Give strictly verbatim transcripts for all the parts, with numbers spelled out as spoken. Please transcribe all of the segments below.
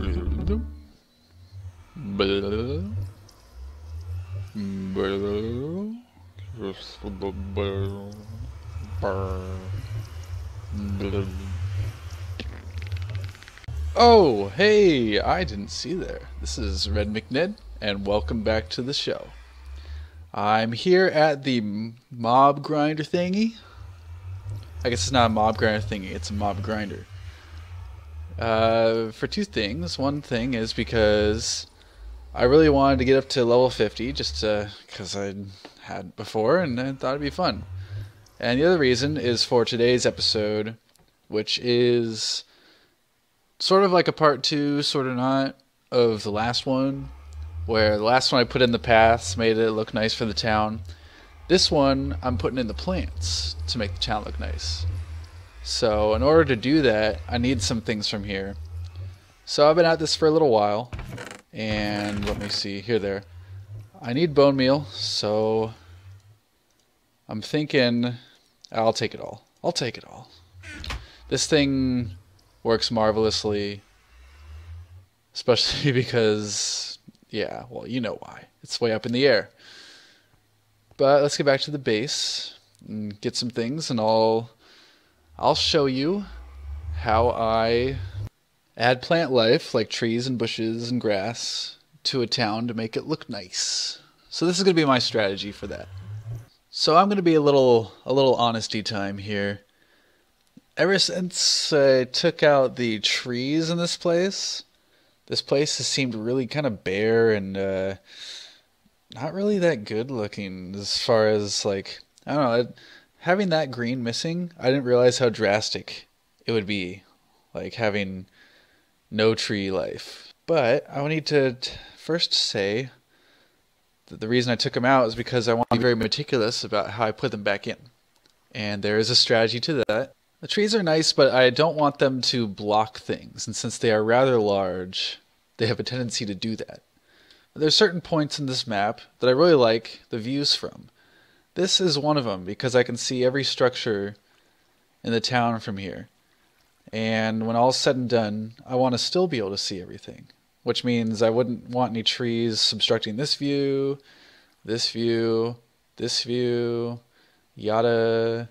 Oh, hey, I didn't see there. This is RedMcNed, and welcome back to the show. I'm here at the mob grinder thingy. I guess it's not a mob grinder thingy, it's a mob grinder. Uh, for two things. One thing is because I really wanted to get up to level fifty, just because I had before, and I thought it'd be fun. And the other reason is for today's episode, which is sort of like a part two, sort of not, of the last one, where the last one I put in the paths, made it look nice for the town. This one, I'm putting in the plants to make the town look nice. So in order to do that, I need some things from here. So I've been at this for a little while, and let me see, here, there. I need bone meal, so I'm thinking I'll take it all. I'll take it all. This thing works marvelously, especially because, yeah, well, you know why. It's way up in the air. But let's get back to the base and get some things, and I'll I'll show you how I add plant life, like trees and bushes and grass, to a town to make it look nice. So this is going to be my strategy for that. So I'm going to be a little a little honesty time here. Ever since I took out the trees in this place, this place has seemed really kind of bare and uh, not really that good looking as far as, like, I don't know, it, having that green missing, I didn't realize how drastic it would be, like having no tree life. But I need to t first say that the reason I took them out is because I want to be very meticulous about how I put them back in. And there is a strategy to that. The trees are nice, but I don't want them to block things, and since they are rather large, they have a tendency to do that. There's certain points in this map that I really like the views from. This is one of them, because I can see every structure in the town from here. And when all's said and done, I want to still be able to see everything, which means I wouldn't want any trees obstructing this view, this view, this view, yada,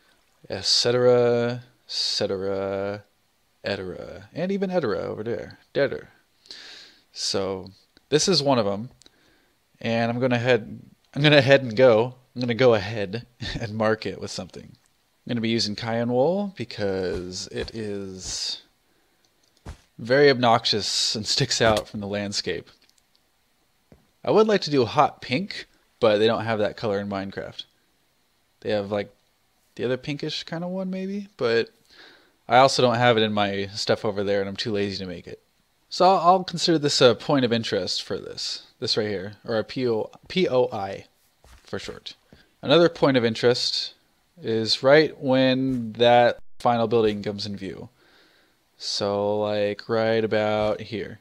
etc, etc, etera, and even etera over there, deader. So this is one of them, and I'm gonna head. I'm gonna head and go. I'm gonna go ahead and mark it with something. I'm gonna be using cayenne wool because it is very obnoxious and sticks out from the landscape. I would like to do a hot pink, but they don't have that color in Minecraft. They have like the other pinkish kind of one maybe, but I also don't have it in my stuff over there, and I'm too lazy to make it. So I'll, I'll consider this a point of interest for this, this right here, or a P O I for short. Another point of interest is right when that final building comes in view. So like right about here.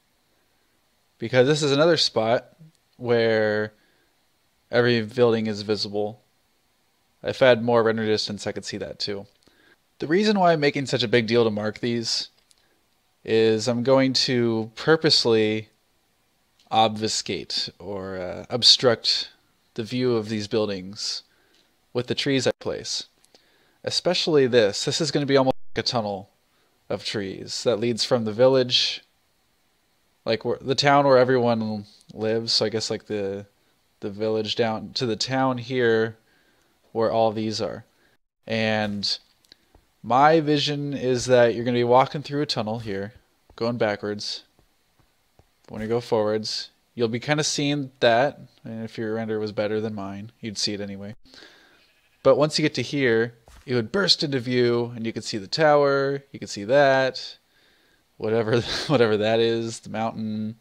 Because this is another spot where every building is visible. If I had more render distance, I could see that too. The reason why I'm making such a big deal to mark these is I'm going to purposely obfuscate or uh, obstruct the view of these buildings with the trees I place. Especially this. This is going to be almost like a tunnel of trees that leads from the village, like where, the town where everyone lives, so I guess like the, the village down to the town here where all these are. And my vision is that you're going to be walking through a tunnel here, going backwards. When you go forwards, you'll be kind of seeing that, and if your render was better than mine, you'd see it anyway. But once you get to here, it would burst into view, and you could see the tower, you could see that, whatever, whatever that is, the mountain,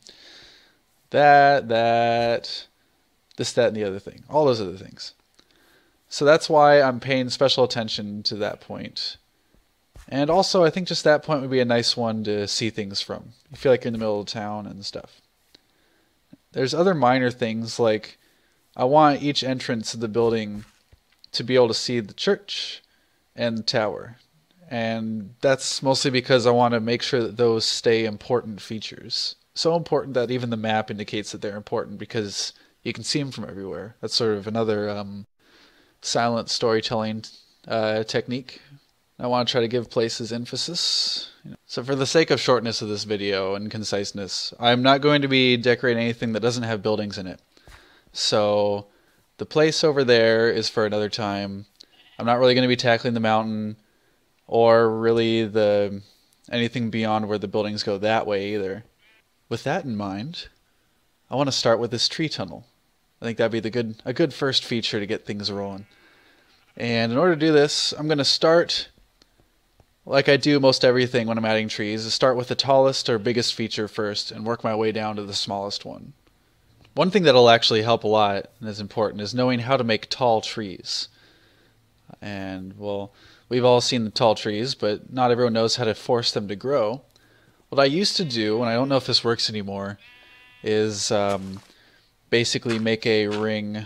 that, that, this, that, and the other thing. All those other things. So that's why I'm paying special attention to that point. And also, I think just that point would be a nice one to see things from. You feel like you're in the middle of town and stuff. There's other minor things, like I want each entrance of the building to be able to see the church and the tower. and that's mostly because I want to make sure that those stay important features. So important that even the map indicates that they're important because you can see them from everywhere. That's sort of another um, silent storytelling uh, technique. I want to try to give places emphasis. So for the sake of shortness of this video and conciseness, I'm not going to be decorating anything that doesn't have buildings in it. So the place over there is for another time. I'm not really going to be tackling the mountain or really the anything beyond where the buildings go that way either. With that in mind, I want to start with this tree tunnel. I think that'd be the good a good first feature to get things rolling. And in order to do this, I'm going to start like I do most everything when I'm adding trees, is start with the tallest or biggest feature first and work my way down to the smallest one. One thing that'll actually help a lot and is important is knowing how to make tall trees. And, well, we've all seen the tall trees, but not everyone knows how to force them to grow. What I used to do, and I don't know if this works anymore, is um, basically make a ring.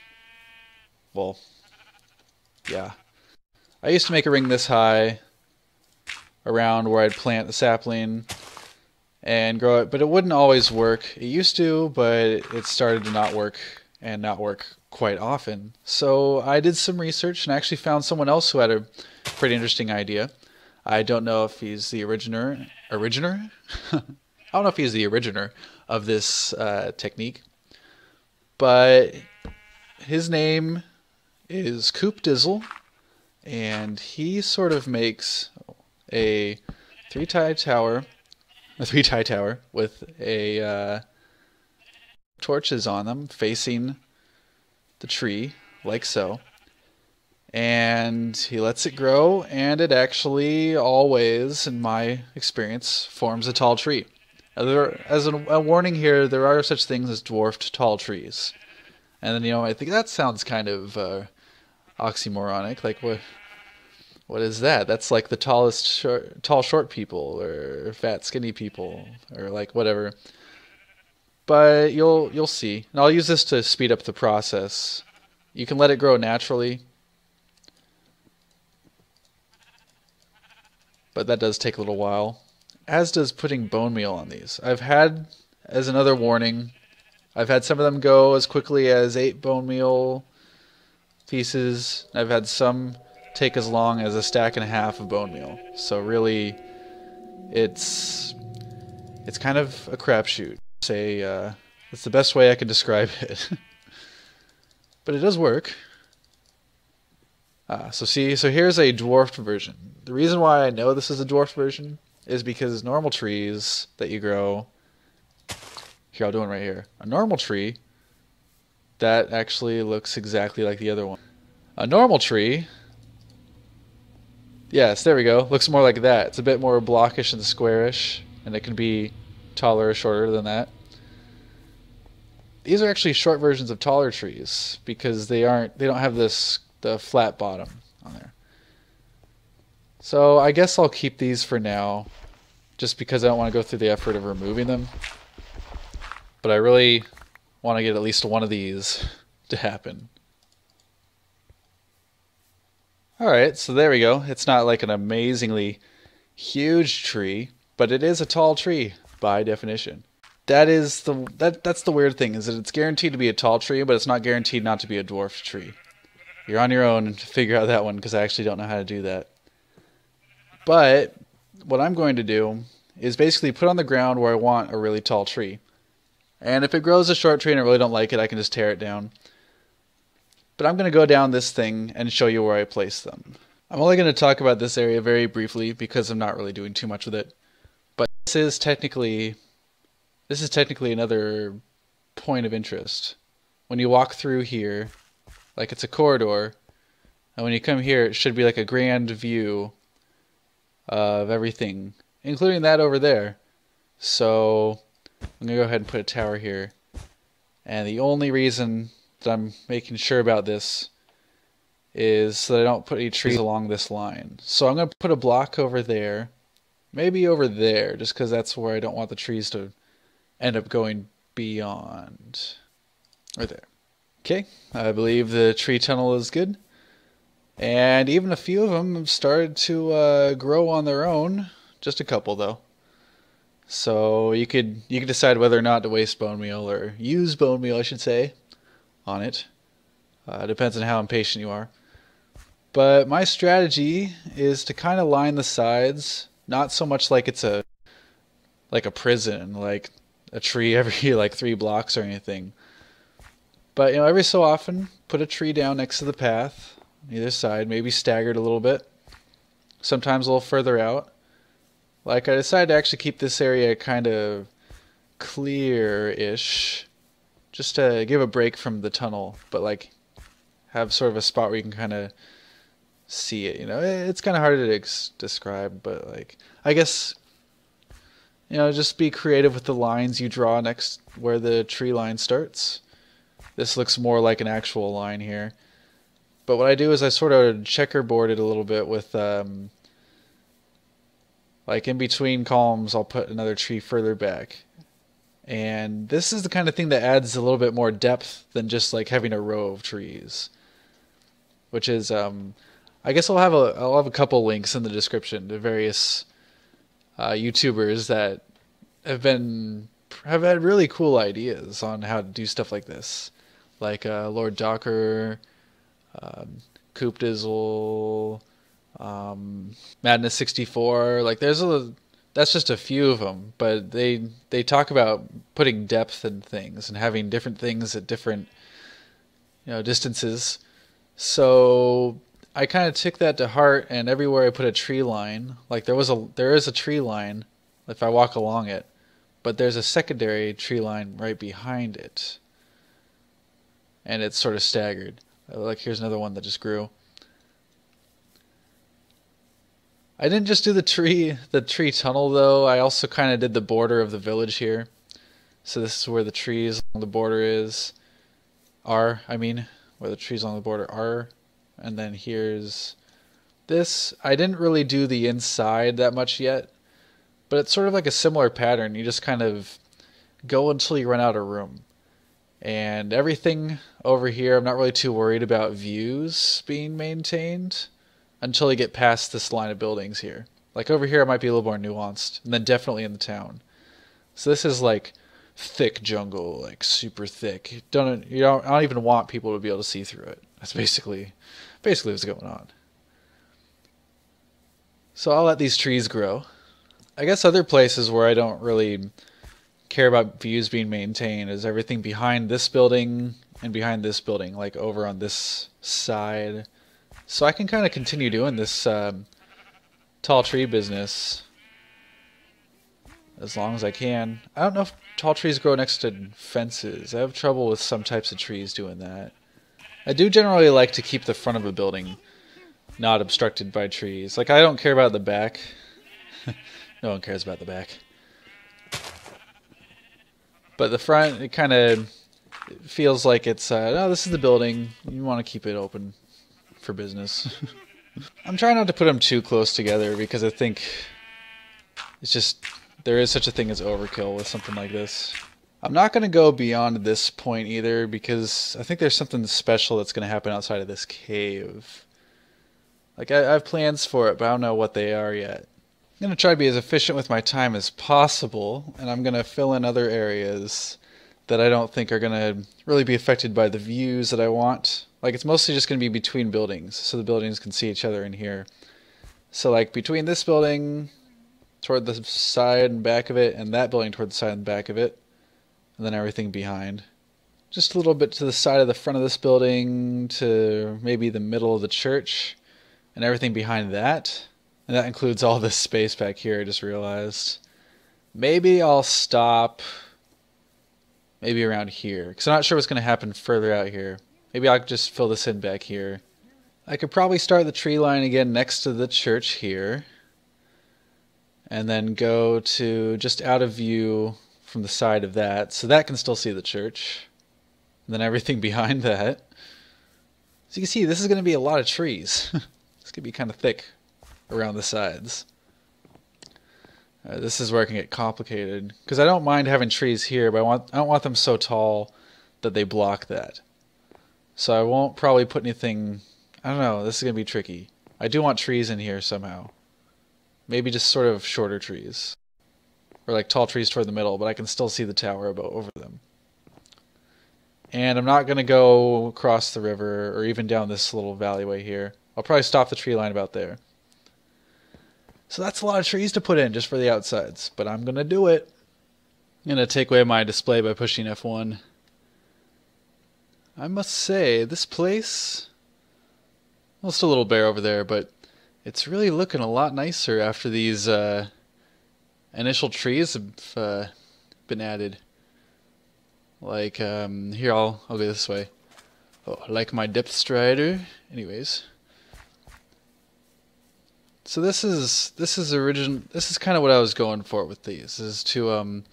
Well, yeah. I used to make a ring this high around where I'd plant the sapling and grow it, but it wouldn't always work. It used to, but it started to not work and not work quite often. So I did some research and actually found someone else who had a pretty interesting idea. I don't know if he's the originator, originator? I don't know if he's the originator of this uh, technique, but his name is Coop Dizzle, and he sort of makes a three-tie tower, a three-tie tower with a uh, torches on them facing the tree, like so. And he lets it grow, and it actually always, in my experience, forms a tall tree. Now, there, as a, a warning here, there are such things as dwarfed tall trees. And then, you know, I think that sounds kind of uh, oxymoronic. Like, what? What is that? That's like the tallest, short, tall, short people, or fat, skinny people, or like whatever. But you'll you'll see. And I'll use this to speed up the process. You can let it grow naturally, but that does take a little while. As does putting bone meal on these. I've had, as another warning, I've had some of them go as quickly as eight bone meal pieces. I've had some take as long as a stack and a half of bone meal. So really, it's it's kind of a crapshoot. Say, uh, it's the best way I can describe it. But it does work. Ah, so see, so here's a dwarfed version. The reason why I know this is a dwarfed version is because normal trees that you grow, here I'll do one right here. A normal tree, that actually looks exactly like the other one. A normal tree, yes, there we go. Looks more like that. It's a bit more blockish and squarish, and it can be taller or shorter than that. These are actually short versions of taller trees because they aren't. They don't have this the flat bottom on there. So I guess I'll keep these for now, just because I don't want to go through the effort of removing them. But I really want to get at least one of these to happen. Alright, so there we go. It's not like an amazingly huge tree, but it is a tall tree by definition. That is the that that's the weird thing, is that it's guaranteed to be a tall tree, but it's not guaranteed not to be a dwarfed tree. You're on your own to figure out that one, because I actually don't know how to do that. But what I'm going to do is basically put on the ground where I want a really tall tree. And if it grows a short tree and I really don't like it, I can just tear it down. But I'm going to go down this thing and show you where I place them. I'm only going to talk about this area very briefly because I'm not really doing too much with it. But this is technically this is technically another point of interest. When you walk through here, like it's a corridor, and when you come here, it should be like a grand view of everything, including that over there. So I'm going to go ahead and put a tower here. And the only reason that I'm making sure about this is so that I don't put any trees along this line. So I'm going to put a block over there, maybe over there, just because that's where I don't want the trees to end up going beyond. Right there. Okay, I believe the tree tunnel is good. And even a few of them have started to uh, grow on their own. Just a couple, though. So you could you could decide whether or not to waste bone meal, or use bone meal, I should say, on it. Uh, depends on how impatient you are. But my strategy is to kind of line the sides, not so much like it's a like a prison, like a tree every like three blocks or anything. But you know, every so often, put a tree down next to the path, either side, maybe staggered a little bit. Sometimes a little further out. Like I decided to actually keep this area kind of clear-ish, just to give a break from the tunnel, but like have sort of a spot where you can kind of see it. You know, it's kind of hard to ex- describe, but like I guess, you know, just be creative with the lines you draw next where the tree line starts. This looks more like an actual line here. But what I do is I sort of checkerboard it a little bit with, um, like in between columns, I'll put another tree further back. And this is the kind of thing that adds a little bit more depth than just like having a row of trees. Which is, um, I guess I'll have a, I'll have a couple links in the description to various uh, YouTubers that have been, have had really cool ideas on how to do stuff like this. Like uh, Lord Docker, um, Coop Dizzle, um, Madness sixty-four. Like there's a, that's just a few of them, but they they talk about putting depth in things and having different things at different, you know, distances. So I kind of took that to heart, and everywhere I put a tree line, like there was a there is a tree line if I walk along it, but there's a secondary tree line right behind it. And it's sort of staggered. Like here's another one that just grew. I didn't just do the tree the tree tunnel though. I also kind of did the border of the village here. So this is where the trees along the border is. Are, I mean, where the trees along the border are. And then here's this. I didn't really do the inside that much yet. But it's sort of like a similar pattern. You just kind of go until you run out of room. And everything over here, I'm not really too worried about views being maintained until you get past this line of buildings here. Like over here, it might be a little more nuanced, and then definitely in the town. So this is like thick jungle, like super thick. Don't you don't I don't even want people to be able to see through it. That's basically, basically what's going on. So I'll let these trees grow. I guess other places where I don't really care about views being maintained is everything behind this building and behind this building, like over on this side. So I can kind of continue doing this um, tall tree business as long as I can. I don't know if tall trees grow next to fences. I have trouble with some types of trees doing that. I do generally like to keep the front of a building not obstructed by trees. Like I don't care about the back. No one cares about the back. But the front, it kind of feels like it's, uh, no, this is the building. You want to keep it open for business. I'm trying not to put them too close together because I think it's just, there is such a thing as overkill with something like this. I'm not going to go beyond this point either because I think there's something special that's going to happen outside of this cave. Like, I, I have plans for it, but I don't know what they are yet. I'm going to try to be as efficient with my time as possible, and I'm going to fill in other areas that I don't think are going to really be affected by the views that I want. Like, it's mostly just going to be between buildings, so the buildings can see each other in here. So, like, between this building toward the side and back of it, and that building toward the side and back of it, and then everything behind. Just a little bit to the side of the front of this building, to maybe the middle of the church, and everything behind that. And that includes all this space back here, I just realized. Maybe I'll stop maybe around here, because I'm not sure what's going to happen further out here. Maybe I'll just fill this in back here. I could probably start the tree line again next to the church here, and then go to just out of view from the side of that, so that can still see the church. And then everything behind that. So you can see, this is going to be a lot of trees. It's going to be kind of thick around the sides. Uh, this is where it can get complicated, because I don't mind having trees here, but I want I don't want them so tall that they block that. So I won't probably put anything I don't know. This is going to be tricky. I do want trees in here somehow. Maybe just sort of shorter trees. Or like tall trees toward the middle, but I can still see the tower about over them. And I'm not going to go across the river or even down this little alleyway here. I'll probably stop the tree line about there. So that's a lot of trees to put in just for the outsides, but I'm going to do it. I'm going to take away my display by pushing F one. I must say, this place... Well, still a little bare over there, but it's really looking a lot nicer after these uh, initial trees have uh, been added. Like, um, here, I'll, I'll go this way. Oh, I like my depth strider. Anyways. So this is, this is origin, this is kind of what I was going for with these, is to, um,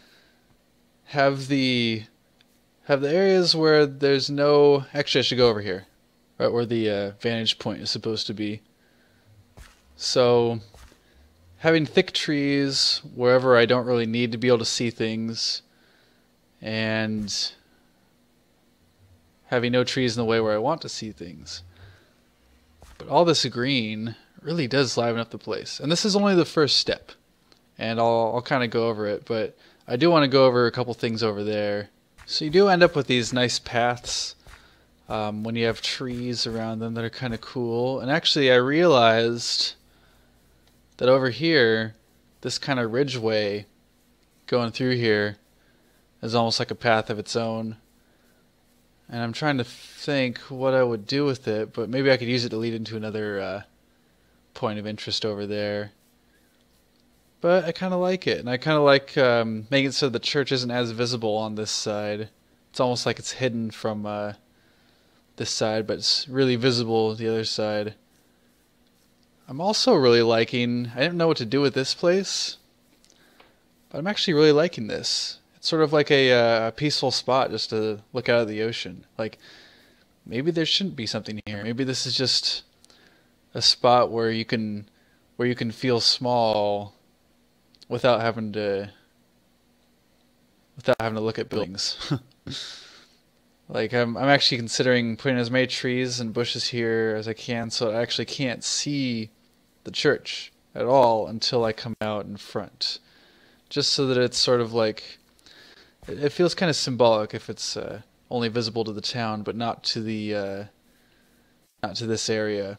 have the, have the areas where there's no, actually I should go over here, right where the uh, vantage point is supposed to be. So, having thick trees wherever I don't really need to be able to see things, and having no trees in the way where I want to see things. But all this green really does liven up the place. And this is only the first step. And I'll, I'll kind of go over it, but I do want to go over a couple things over there. So you do end up with these nice paths um, when you have trees around them that are kind of cool. And actually I realized that over here, this kind of ridgeway going through here is almost like a path of its own. And I'm trying to think what I would do with it, but maybe I could use it to lead into another uh, point of interest over there. But I kind of like it, and I kind of like um, making it so the church isn't as visible on this side. It's almost like it's hidden from uh, this side, but it's really visible the other side. I'm also really liking, I didn't know what to do with this place, but I'm actually really liking this. It's sort of like a, uh, a peaceful spot just to look out at the ocean. Like, maybe there shouldn't be something here. Maybe this is just a spot where you can, where you can feel small without having to, without having to look at buildings. Like, I'm, I'm actually considering putting as many trees and bushes here as I can so I actually can't see the church at all until I come out in front. Just so that it's sort of like, it, it feels kind of symbolic if it's uh, only visible to the town, but not to the, uh, not to this area.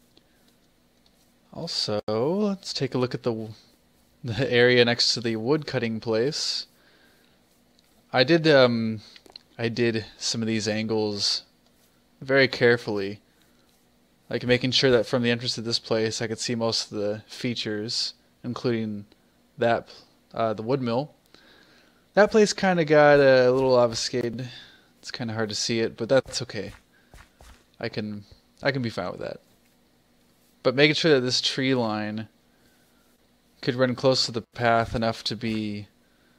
Also, let's take a look at the, the area next to the wood cutting place. I did, um, I did some of these angles very carefully. Like making sure that from the entrance to this place I could see most of the features, including that, uh, the wood mill. That place kind of got a little obfuscated. It's kind of hard to see it, but that's okay. I can, I can be fine with that. But making sure that this tree line could run close to the path enough to be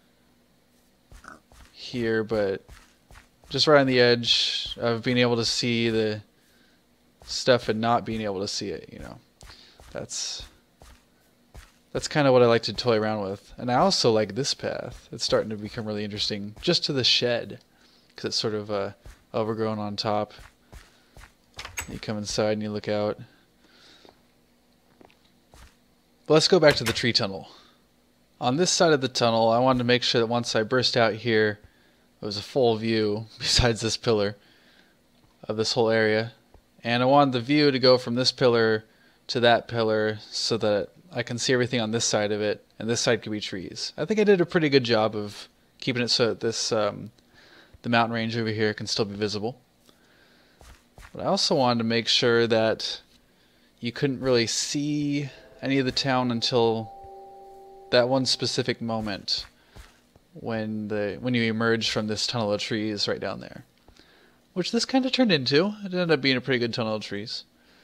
here, but just right on the edge of being able to see the stuff and not being able to see it, you know. That's that's kind of what I like to toy around with. And I also like this path. It's starting to become really interesting, just to the shed, because it's sort of uh, overgrown on top. You come inside and you look out. But let's go back to the tree tunnel. On this side of the tunnel, I wanted to make sure that once I burst out here, it was a full view, besides this pillar, of this whole area. And I wanted the view to go from this pillar to that pillar so that I can see everything on this side of it, and this side could be trees. I think I did a pretty good job of keeping it so that this, um, the mountain range over here can still be visible. But I also wanted to make sure that you couldn't really see any of the town until that one specific moment when the when you emerge from this tunnel of trees right down there. Which this kind of turned into. It ended up being a pretty good tunnel of trees.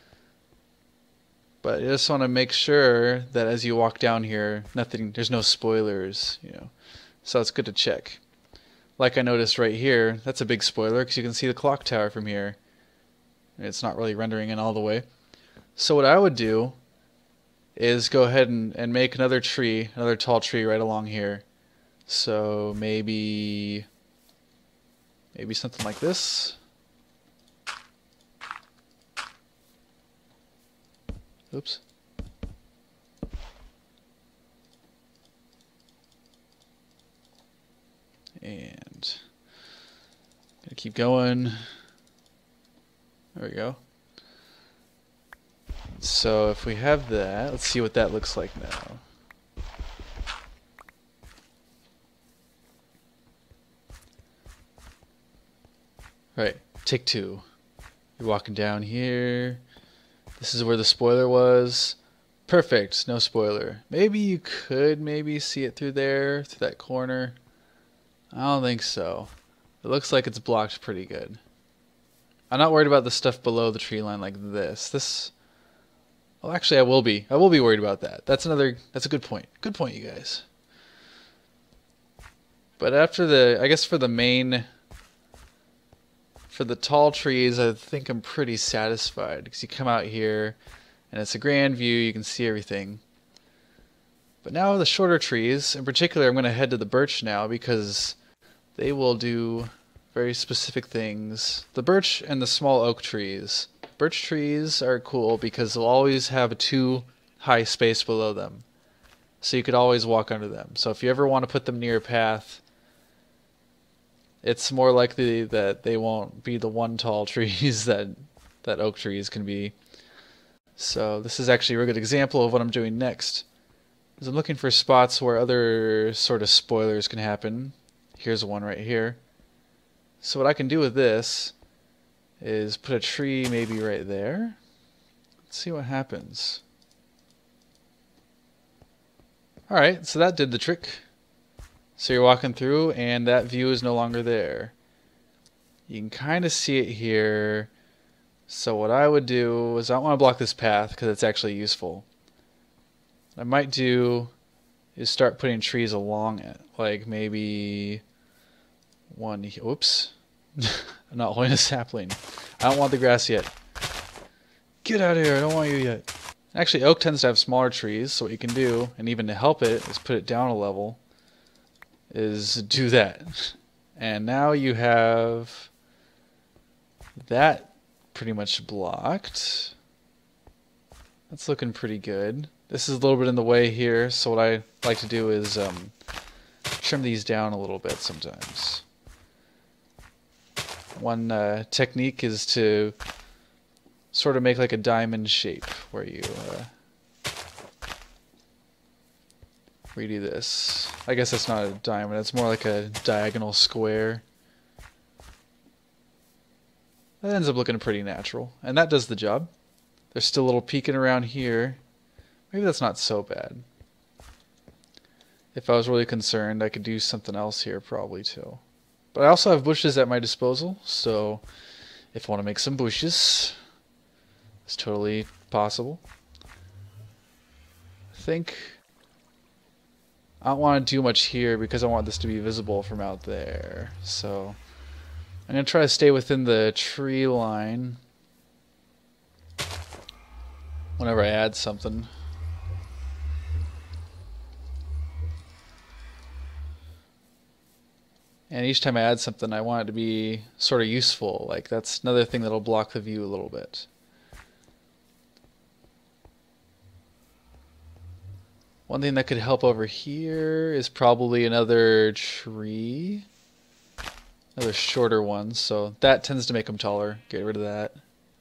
But I just want to make sure that as you walk down here, nothing, there's no spoilers, you know. So it's good to check. Like I noticed right here, that's a big spoiler because you can see the clock tower from here. It's not really rendering in all the way. So what I would do is go ahead and, and make another tree, another tall tree right along here. So maybe, maybe something like this. Oops. And gonna keep going. There we go. So if we have that, let's see what that looks like now. Right, take two. You're walking down here. This is where the spoiler was. Perfect, no spoiler. Maybe you could maybe see it through there, through that corner. I don't think so. It looks like it's blocked pretty good. I'm not worried about the stuff below the tree line like this. This, well, actually, I will be. I will be worried about that. That's another. That's a good point. Good point, you guys. But after the, I guess for the main, for the tall trees, I think I'm pretty satisfied because you come out here, and it's a grand view. You can see everything. But now the shorter trees, in particular, I'm going to head to the birch now because they will do very specific things. The birch and the small oak trees. Birch trees are cool because they'll always have a too high space below them. So you could always walk under them. So if you ever want to put them near a path, it's more likely that they won't be the one tall trees that, that oak trees can be. So this is actually a really good example of what I'm doing next. Is I'm looking for spots where other sort of spoilers can happen. Here's one right here. So what I can do with this is put a tree maybe right there. Let's see what happens. Alright, so that did the trick. So you're walking through and that view is no longer there. You can kind of see it here. So what I would do is I don't want to block this path because it's actually useful. What I might do is start putting trees along it. Like maybe one, oops. I'm not holding a sapling. I don't want the grass yet. Get out of here, I don't want you yet. Actually, oak tends to have smaller trees, so what you can do, and even to help it, is put it down a level, is do that. And now you have that pretty much blocked. That's looking pretty good. This is a little bit in the way here, so what I like to do is um, trim these down a little bit sometimes. One uh, technique is to sort of make like a diamond shape where you uh, redo this. I guess that's not a diamond, it's more like a diagonal square. That ends up looking pretty natural, and that does the job. There's still a little peeking around here. Maybe that's not so bad. If I was really concerned, I could do something else here probably too. But I also have bushes at my disposal, so if I want to make some bushes, it's totally possible. I think I don't want to do much here because I want this to be visible from out there. So I'm going to try to stay within the tree line whenever I add something. And each time I add something, I want it to be sort of useful. Like, that's another thing that'll block the view a little bit. One thing that could help over here is probably another tree. Another shorter one, so that tends to make them taller. Get rid of that.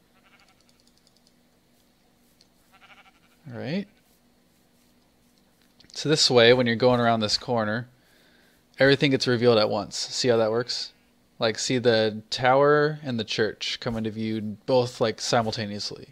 Alright. So this way, when you're going around this corner, everything gets revealed at once. See how that works? Like, see the tower and the church come into view both like simultaneously.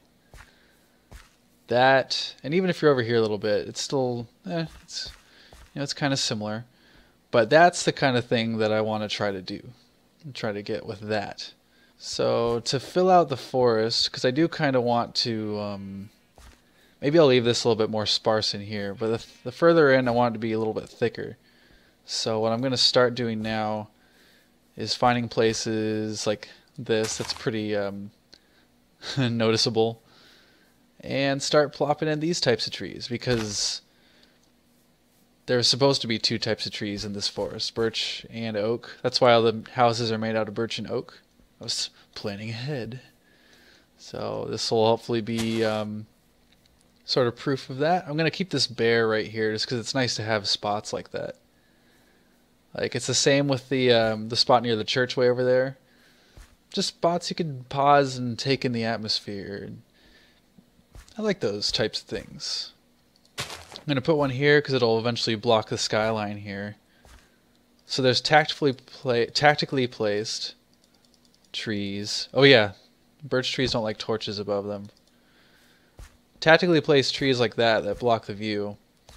That, and even if you're over here a little bit, it's still, eh, it's, you know, it's kind of similar. But that's the kind of thing that I want to try to do. Try to get with that. So to fill out the forest, because I do kind of want to, um, maybe I'll leave this a little bit more sparse in here, but the, the further in I want it to be a little bit thicker. So what I'm going to start doing now is finding places like this that's pretty um, noticeable, and start plopping in these types of trees, because there's supposed to be two types of trees in this forest, birch and oak. That's why all the houses are made out of birch and oak. I was planning ahead. So this will hopefully be um, sort of proof of that. I'm going to keep this bare right here just because it's nice to have spots like that. Like, it's the same with the um, the spot near the church way over there. Just spots you can pause and take in the atmosphere. I like those types of things. I'm going to put one here because it'll eventually block the skyline here. So there's tactfully pla tactically placed trees. Oh yeah, birch trees don't like torches above them. Tactically placed trees like that that block the view.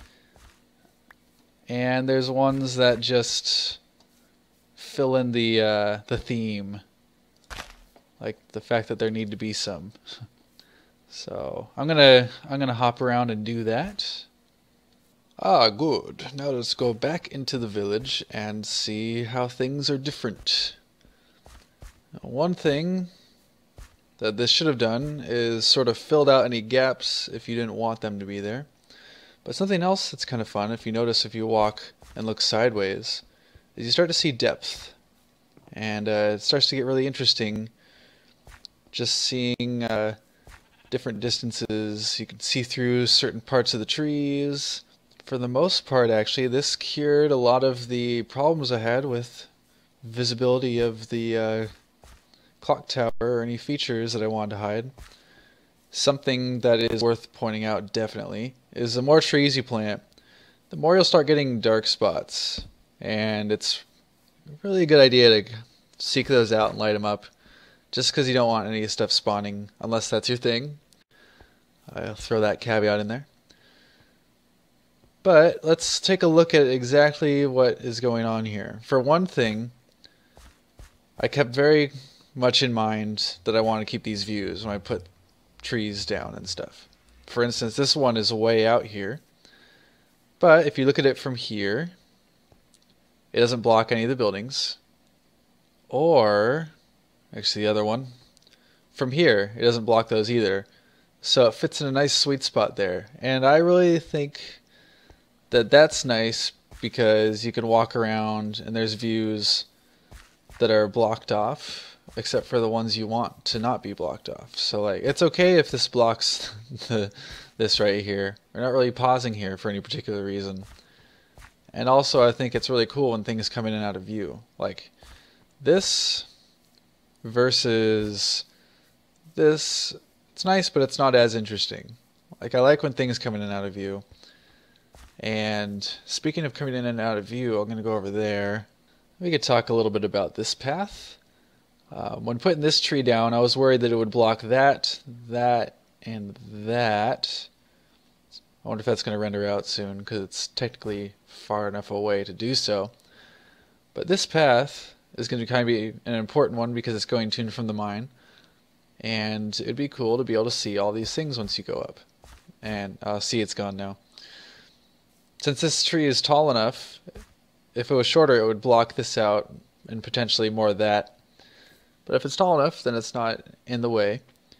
And there's ones that just fill in the uh, the theme, like the fact that there need to be some. So I'm gonna I'm gonna hop around and do that. Ah, good. Now let's go back into the village and see how things are different. One thing that this should have done is sort of filled out any gaps if you didn't want them to be there. But something else that's kind of fun, if you notice if you walk and look sideways, is you start to see depth. And uh, it starts to get really interesting just seeing uh, different distances. You can see through certain parts of the trees. For the most part, actually, this cured a lot of the problems I had with visibility of the uh, clock tower or any features that I wanted to hide. Something that is worth pointing out, definitely, is the more trees you plant, the more you'll start getting dark spots. And it's really a good idea to seek those out and light them up, just because you don't want any stuff spawning, unless that's your thing. I'll throw that caveat in there. But let's take a look at exactly what is going on here. For one thing, I kept very much in mind that I want to keep these views when I put trees down and stuff. For instance, this one is way out here, but if you look at it from here, it doesn't block any of the buildings. Or, actually the other one, from here, it doesn't block those either. So it fits in a nice sweet spot there. And I really think that that's nice because you can walk around and there's views that are blocked off, except for the ones you want to not be blocked off. So like, it's okay if this blocks the, this right here. We're not really pausing here for any particular reason. And also I think it's really cool when things come in and out of view. Like this versus this, it's nice, but it's not as interesting. Like I like when things come in and out of view. And speaking of coming in and out of view, I'm going to go over there. We could talk a little bit about this path. Uh, when putting this tree down, I was worried that it would block that, that, and that. I wonder if that's going to render out soon, because it's technically far enough away to do so. But this path is going to kind of be an important one because it's going to and from the mine. And it'd be cool to be able to see all these things once you go up. And uh, see, it's gone now. Since this tree is tall enough, if it was shorter, it would block this out and potentially more of that. But if it's tall enough, then it's not in the way.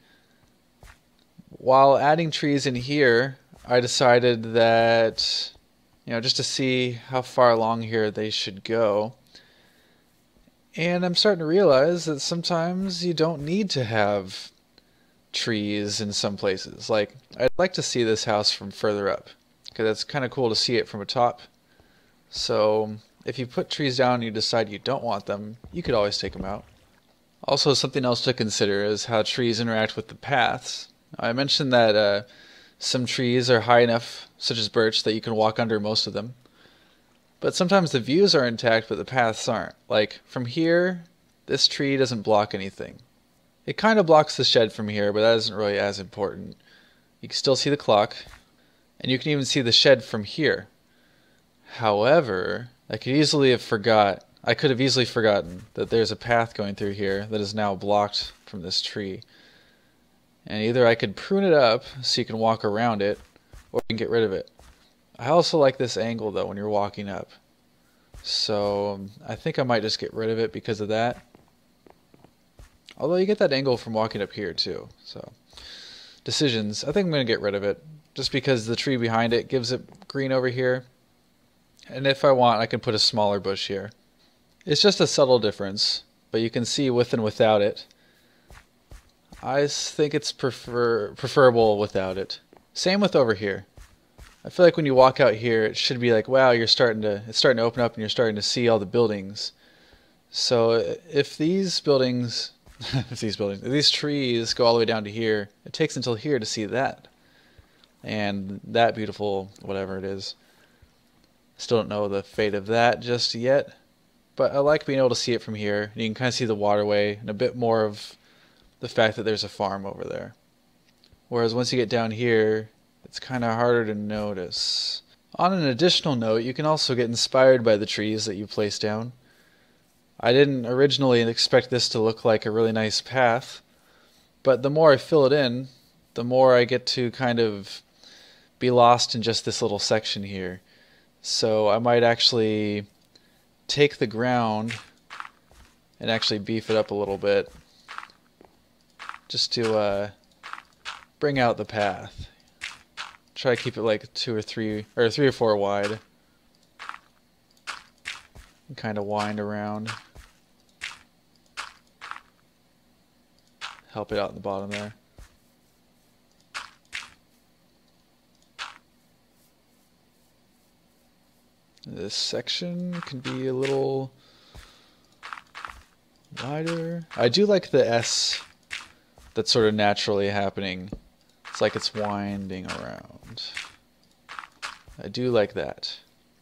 While adding trees in here, I decided that, you know, just to see how far along here they should go. And I'm starting to realize that sometimes you don't need to have trees in some places. Like, I'd like to see this house from further up, because it's kind of cool to see it from a top. So if you put trees down and you decide you don't want them, you could always take them out. Also, something else to consider is how trees interact with the paths. I mentioned that uh, some trees are high enough, such as birch, that you can walk under most of them. But sometimes the views are intact, but the paths aren't. Like, from here, this tree doesn't block anything. It kind of blocks the shed from here, but that isn't really as important. You can still see the clock, and you can even see the shed from here. However, I could easily have forgot, I could have easily forgotten that there's a path going through here that is now blocked from this tree. And either I could prune it up so you can walk around it, or you can get rid of it. I also like this angle though when you're walking up. So I think I might just get rid of it because of that. Although you get that angle from walking up here too. So decisions. I think I'm going to get rid of it just because the tree behind it gives it green over here. And if I want, I can put a smaller bush here. It's just a subtle difference, but you can see with and without it. I think it's prefer preferable without it. Same with over here. I feel like when you walk out here, it should be like, wow, you're starting to, it's starting to open up and you're starting to see all the buildings. So if these buildings, if these buildings, if these trees go all the way down to here, it takes until here to see that. And that beautiful, whatever it is. Still don't know the fate of that just yet. But I like being able to see it from here. You can kind of see the waterway and a bit more of the fact that there's a farm over there. Whereas once you get down here, it's kind of harder to notice. On an additional note, you can also get inspired by the trees that you place down. I didn't originally expect this to look like a really nice path, but the more I fill it in, the more I get to kind of be lost in just this little section here. So I might actually take the ground and actually beef it up a little bit just to uh, bring out the path. Try to keep it like two or three or three or four wide and kind of wind around. Help it out in the bottom there. This section can be a little wider. I do like the S that's sort of naturally happening. It's like it's winding around. I do like that.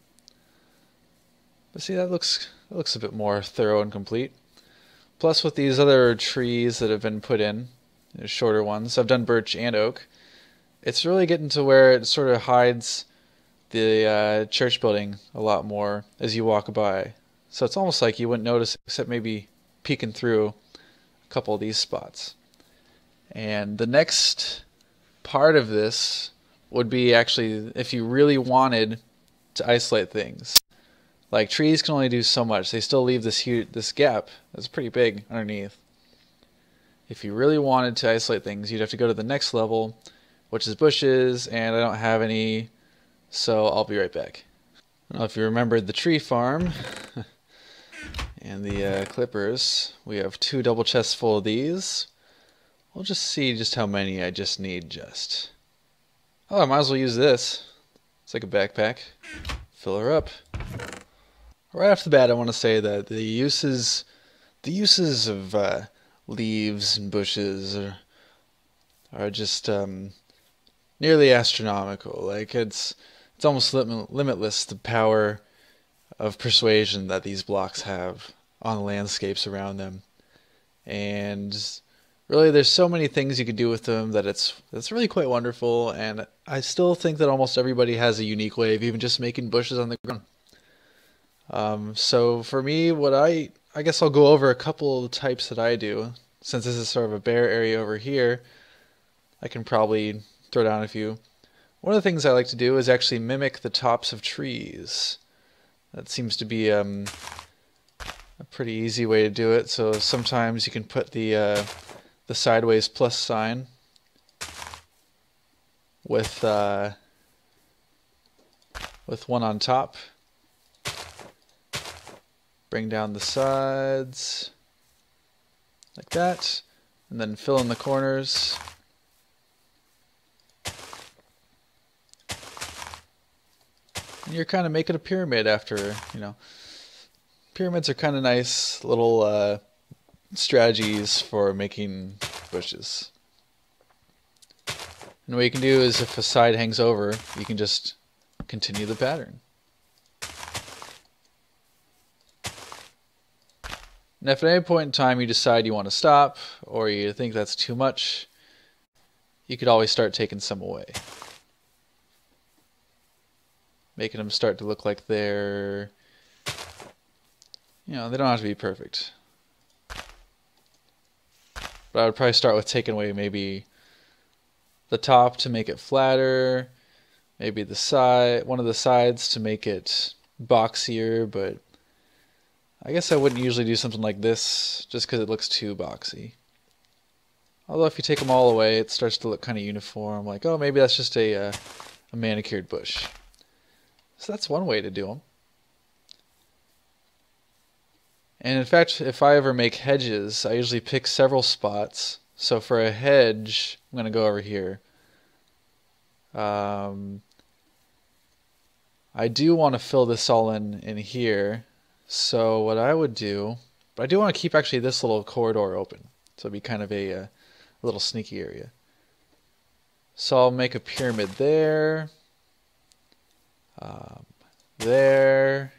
But see, that looks that looks a bit more thorough and complete. Plus with these other trees that have been put in, the shorter ones, I've done birch and oak, it's really getting to where it sort of hides the uh, church building a lot more as you walk by. So it's almost like you wouldn't notice except maybe peeking through a couple of these spots. And the next part of this would be actually if you really wanted to isolate things. Like trees can only do so much. They still leave this huge, this gap that's pretty big underneath. If you really wanted to isolate things, you'd have to go to the next level, which is bushes, and I don't have any, so I'll be right back. I don't know if you remembered the tree farm and the uh, clippers. We have two double chests full of these. We'll just see just how many I just need just. Oh, I might as well use this. It's like a backpack. Fill her up. Right off the bat, I want to say that the uses, the uses of uh, leaves and bushes are, are just um, nearly astronomical. Like it's, it's almost lim limitless the power of persuasion that these blocks have on the landscapes around them, and really, there's so many things you can do with them that it's it's really quite wonderful. And I still think that almost everybody has a unique way of even just making bushes on the ground. Um, so for me, what I, I guess I'll go over a couple of the types that I do. Since this is sort of a bare area over here, I can probably throw down a few. One of the things I like to do is actually mimic the tops of trees. That seems to be um, a pretty easy way to do it. So sometimes you can put the, uh, the sideways plus sign with, uh, with one on top. Bring down the sides like that, and then fill in the corners. And you're kind of making a pyramid after, you know. Pyramids are kind of nice little uh, strategies for making bushes. And what you can do is if a side hangs over, you can just continue the pattern. And if at any point in time you decide you want to stop, or you think that's too much, you could always start taking some away. Making them start to look like they're, you know, they don't have to be perfect. But I would probably start with taking away maybe the top to make it flatter, maybe the side, one of the sides to make it boxier, but I guess I wouldn't usually do something like this just because it looks too boxy. Although if you take them all away, it starts to look kind of uniform. Like, oh, maybe that's just a, uh, a manicured bush. So that's one way to do them. And in fact, if I ever make hedges, I usually pick several spots. So for a hedge, I'm going to go over here. Um, I do want to fill this all in in here. So what I would do, but I do want to keep actually this little corridor open. So it'd be kind of a, a little sneaky area. So I'll make a pyramid there, um, there,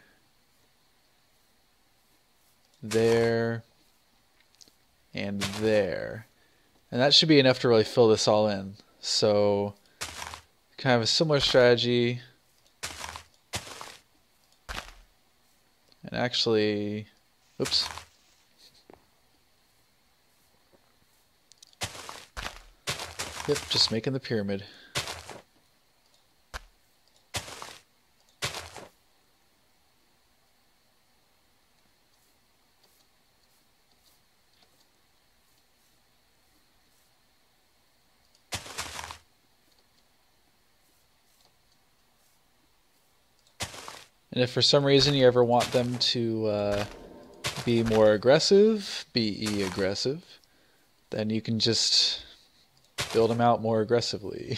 there, and there. And that should be enough to really fill this all in. So kind of a similar strategy. And actually, oops. Yep, just making the pyramid. And if for some reason you ever want them to uh, be more aggressive, be aggressive, then you can just build them out more aggressively.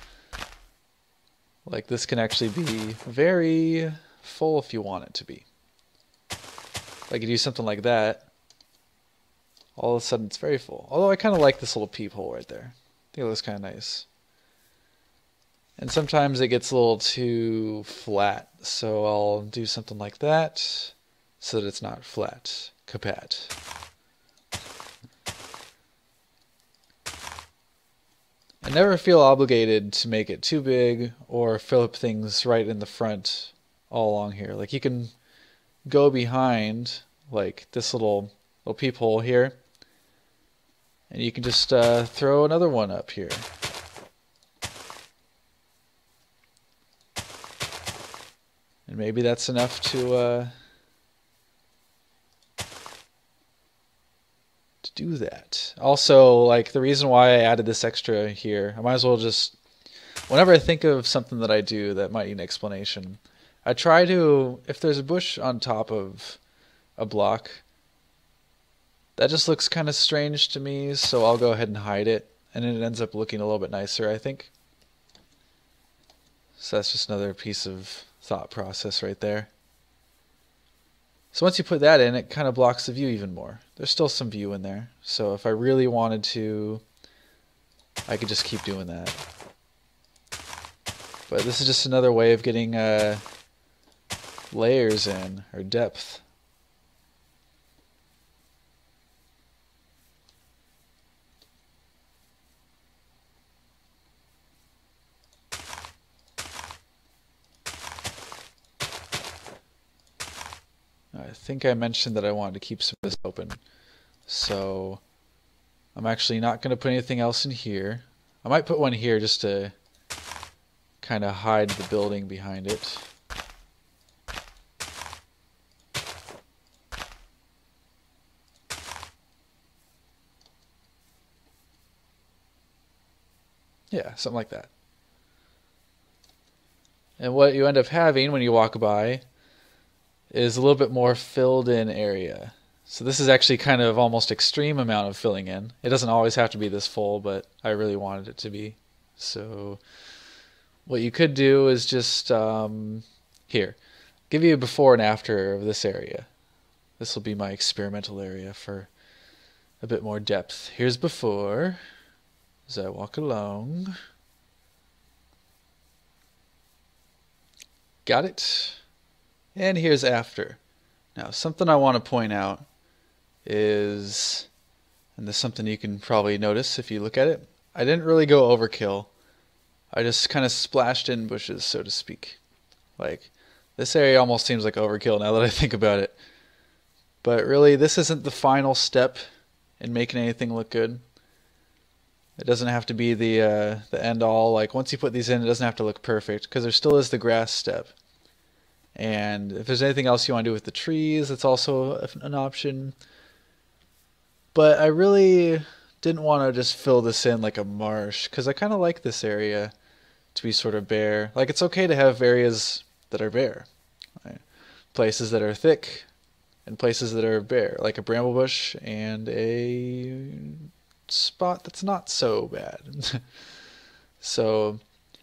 Like this can actually be very full if you want it to be. Like you do something like that, all of a sudden it's very full. Although I kind of like this little peephole right there. I think it looks kind of nice. And sometimes it gets a little too flat, so I'll do something like that so that it's not flat. Kapat. And never feel obligated to make it too big or fill up things right in the front all along here. Like you can go behind like this little little peephole here, and you can just uh, throw another one up here. And maybe that's enough to uh, to do that. Also, like the reason why I added this extra here, I might as well just, whenever I think of something that I do that might need an explanation, I try to, if there's a bush on top of a block, that just looks kind of strange to me, so I'll go ahead and hide it, and it ends up looking a little bit nicer, I think. So that's just another piece of thought process right there. So once you put that in, it kind of blocks the view even more. There's still some view in there, so if I really wanted to, I could just keep doing that. But this is just another way of getting uh, layers in, or depth. I think I mentioned that I wanted to keep some of this open, so I'm actually not going to put anything else in here. I might put one here just to kind of hide the building behind it. Yeah, something like that. And what you end up having when you walk by is a little bit more filled in area. So this is actually kind of almost extreme amount of filling in. It doesn't always have to be this full, but I really wanted it to be. So what you could do is just, um, here, give you a before and after of this area. This will be my experimental area for a bit more depth. Here's before, as I walk along. Got it? And here's after. Now, something I want to point out is, and this is something you can probably notice if you look at it, I didn't really go overkill. I just kind of splashed in bushes, so to speak. Like, this area almost seems like overkill now that I think about it. But really, this isn't the final step in making anything look good. It doesn't have to be the, uh, the end all. Like, once you put these in, it doesn't have to look perfect, because there still is the grass step. And if there's anything else you want to do with the trees, it's also an option. But I really didn't want to just fill this in like a marsh, because I kind of like this area to be sort of bare. Like, it's okay to have areas that are bare. Right? Places that are thick and places that are bare, like a bramble bush and a spot that's not so bad. So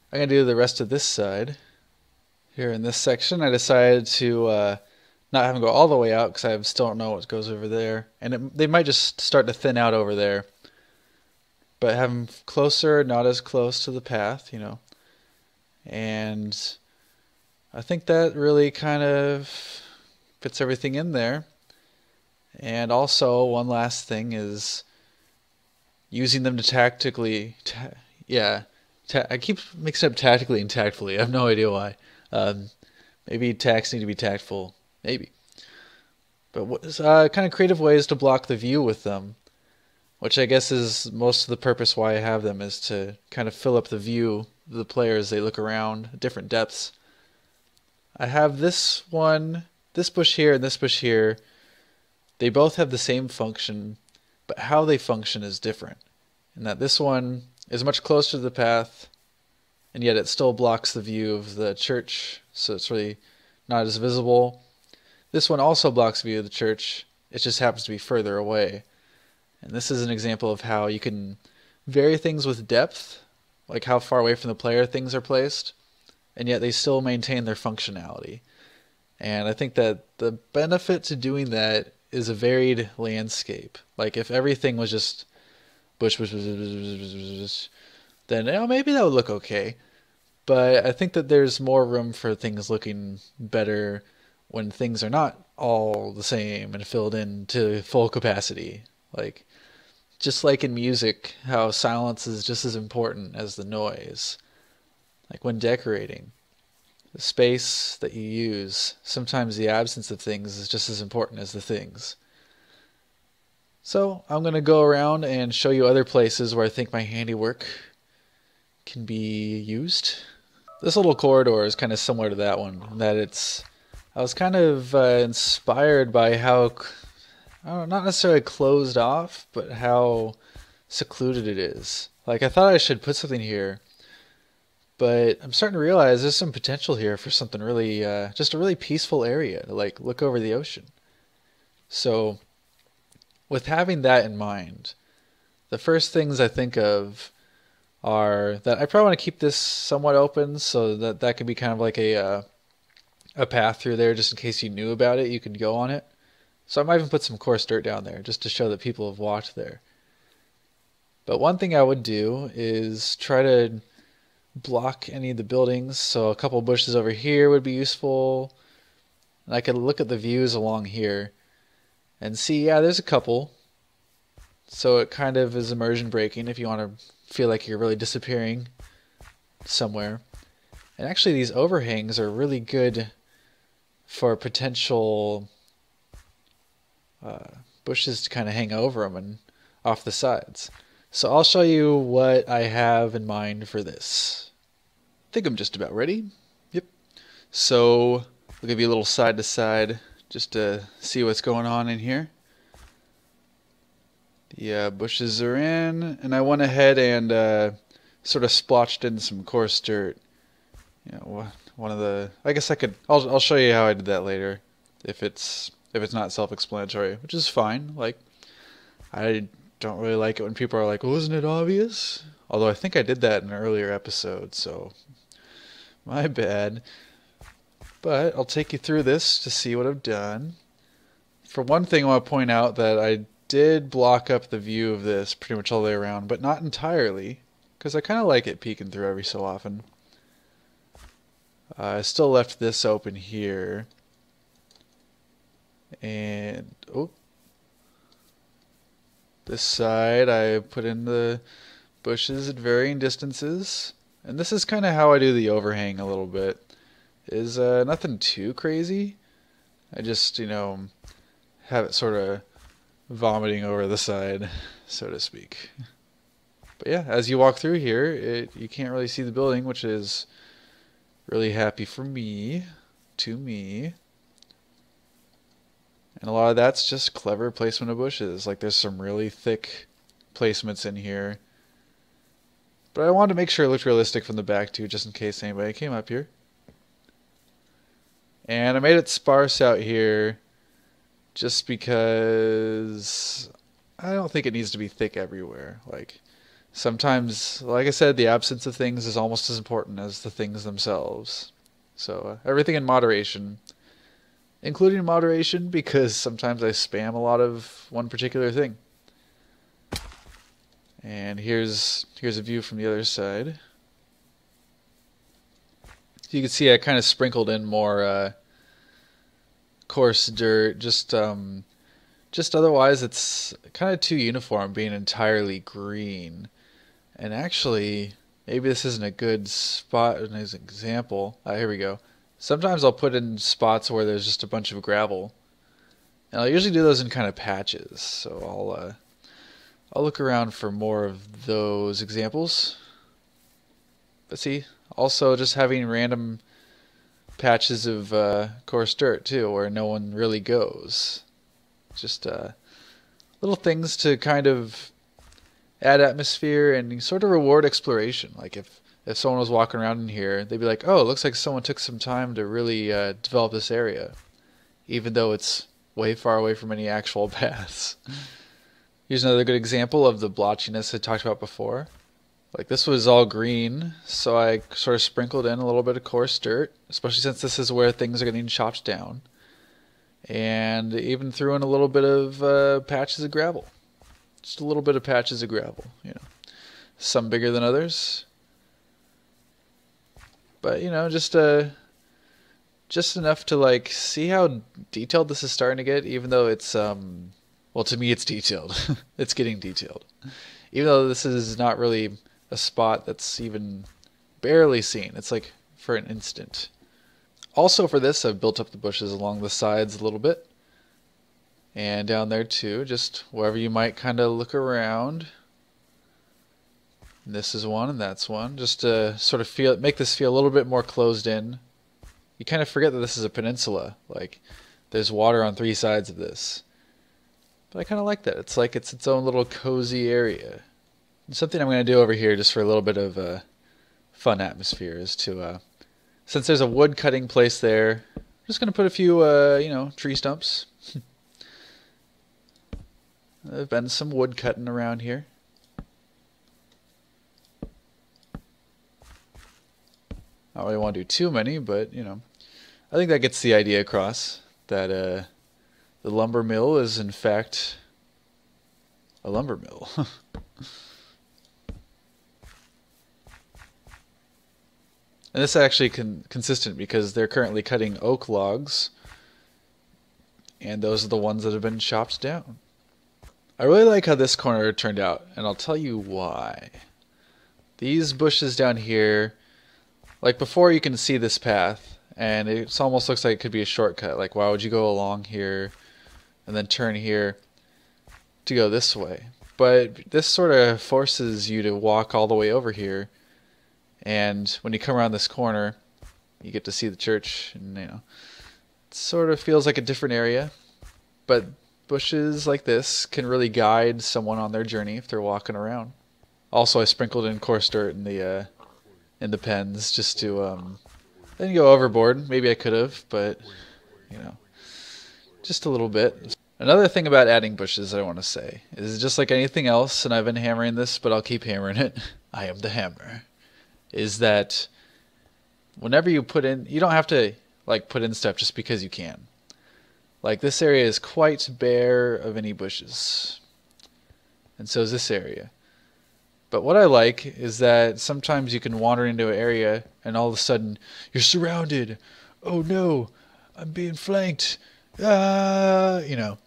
I'm going to do the rest of this side. Here in this section, I decided to uh, not have them go all the way out because I still don't know what goes over there. And it, they might just start to thin out over there. But have them closer, not as close to the path, you know. And I think that really kind of fits everything in there. And also, one last thing is using them to tactically, ta yeah, ta I keep mixing up tactically and tactfully. I have no idea why. Um, maybe tacks need to be tactful, maybe. But what, uh, kind of creative ways to block the view with them, which I guess is most of the purpose why I have them, is to kind of fill up the view of the player as they look around at different depths. I have this one, this bush here and this bush here. They both have the same function, but how they function is different. In that this one is much closer to the path, and yet it still blocks the view of the church, so it's really not as visible. This one also blocks the view of the church, it just happens to be further away. And this is an example of how you can vary things with depth, like how far away from the player things are placed, and yet they still maintain their functionality. And I think that the benefit to doing that is a varied landscape. Like if everything was just bush, bush, bush, bush, bush, bush, bush, then you know, maybe that would look okay. But I think that there's more room for things looking better when things are not all the same and filled in to full capacity. Like, just like in music, how silence is just as important as the noise. Like when decorating, the space that you use, sometimes the absence of things is just as important as the things. So I'm going to go around and show you other places where I think my handiwork can be used. This little corridor is kind of similar to that one, in that it's, I was kind of uh, inspired by how, I don't know, not necessarily closed off, but how secluded it is. Like I thought I should put something here, but I'm starting to realize there's some potential here for something really, uh, just a really peaceful area to like look over the ocean. So with having that in mind, the first things I think of are that I probably want to keep this somewhat open so that that could be kind of like a uh, a path through there, just in case you knew about it, you could go on it. So I might even put some coarse dirt down there just to show that people have walked there. But one thing I would do is try to block any of the buildings. So a couple bushes over here would be useful. And I could look at the views along here and see, yeah, there's a couple. So it kind of is immersion breaking if you want to feel like you're really disappearing somewhere. And actually these overhangs are really good for potential uh, bushes to kind of hang over them and off the sides. So I'll show you what I have in mind for this. I think I'm just about ready. Yep. So I'll give you a little side to side just to see what's going on in here. The uh, bushes are in, and I went ahead and uh, sort of splotched in some coarse dirt. You know, one of the. I guess I could. I'll I'll show you how I did that later, if it's if it's not self-explanatory, which is fine. Like, I don't really like it when people are like, "Well, isn't it obvious?" Although I think I did that in an earlier episode, so my bad. But I'll take you through this to see what I've done. For one thing, I want to point out that I did block up the view of this pretty much all the way around, but not entirely, because I kind of like it peeking through every so often. Uh, I still left this open here. And, oh, this side I put in the bushes at varying distances. And this is kind of how I do the overhang a little bit. Is uh, nothing too crazy. I just, you know, have it sort of vomiting over the side, so to speak. But yeah, as you walk through here, it, you can't really see the building, which is really happy for me, to me. And a lot of that's just clever placement of bushes. Like there's some really thick placements in here. But I wanted to make sure it looked realistic from the back too, just in case anybody came up here. And I made it sparse out here just because I don't think it needs to be thick everywhere. Like sometimes, like I said, the absence of things is almost as important as the things themselves. So uh, everything in moderation, including moderation, because sometimes I spam a lot of one particular thing. And here's here's a view from the other side. So you can see I kind of sprinkled in more uh, coarse dirt, just um, just otherwise it's kind of too uniform being entirely green. And actually, maybe this isn't a good spot as an example. Ah, here we go. Sometimes I'll put in spots where there's just a bunch of gravel. And I'll usually do those in kind of patches. So I'll uh, I'll look around for more of those examples. But see, also just having random patches of uh, coarse dirt too, where no one really goes. Just uh, little things to kind of add atmosphere and sort of reward exploration. Like if, if someone was walking around in here, they'd be like, oh, it looks like someone took some time to really uh, develop this area, even though it's way far away from any actual paths. Here's another good example of the blotchiness I talked about before. Like this was all green, so I sort of sprinkled in a little bit of coarse dirt, especially since this is where things are getting chopped down. And even threw in a little bit of uh, patches of gravel. Just a little bit of patches of gravel, you know. Some bigger than others. But, you know, just uh, just enough to, like, see how detailed this is starting to get, even though it's, um, well, to me it's detailed. It's getting detailed. Even though this is not really a spot that's even barely seen. It's like for an instant. Also for this, I've built up the bushes along the sides a little bit. And down there too, just wherever you might kind of look around. And this is one and that's one. Just to sort of feel, make this feel a little bit more closed in. You kind of forget that this is a peninsula. Like, there's water on three sides of this. But I kind of like that. It's like it's its own little cozy area. And something I'm going to do over here just for a little bit of a fun atmosphere is to, uh, since there's a wood cutting place there, I'm just going to put a few, uh, you know, tree stumps. There's been some wood cutting around here. I don't really want to do too many, but, you know, I think that gets the idea across that uh, the lumber mill is, in fact, a lumber mill. And this is actually con consistent because they're currently cutting oak logs, and those are the ones that have been chopped down. I really like how this corner turned out, and I'll tell you why. These bushes down here, like before you can see this path, and it almost looks like it could be a shortcut. Like, why would you go along here and then turn here to go this way? But this sort of forces you to walk all the way over here, and when you come around this corner, you get to see the church, and you know, it sort of feels like a different area, but bushes like this can really guide someone on their journey if they're walking around. Also, I sprinkled in coarse dirt in the uh, in the pens just to um, I didn't go overboard. Maybe I could have, but you know, just a little bit. Another thing about adding bushes that I want to say is just like anything else, and I've been hammering this, but I'll keep hammering it. I am the hammer. Is that whenever you put in, you don't have to like put in stuff just because you can. Like, this area is quite bare of any bushes, and so is this area. But what I like is that sometimes you can wander into an area and all of a sudden you're surrounded. Oh no, I'm being flanked. Ah, you know.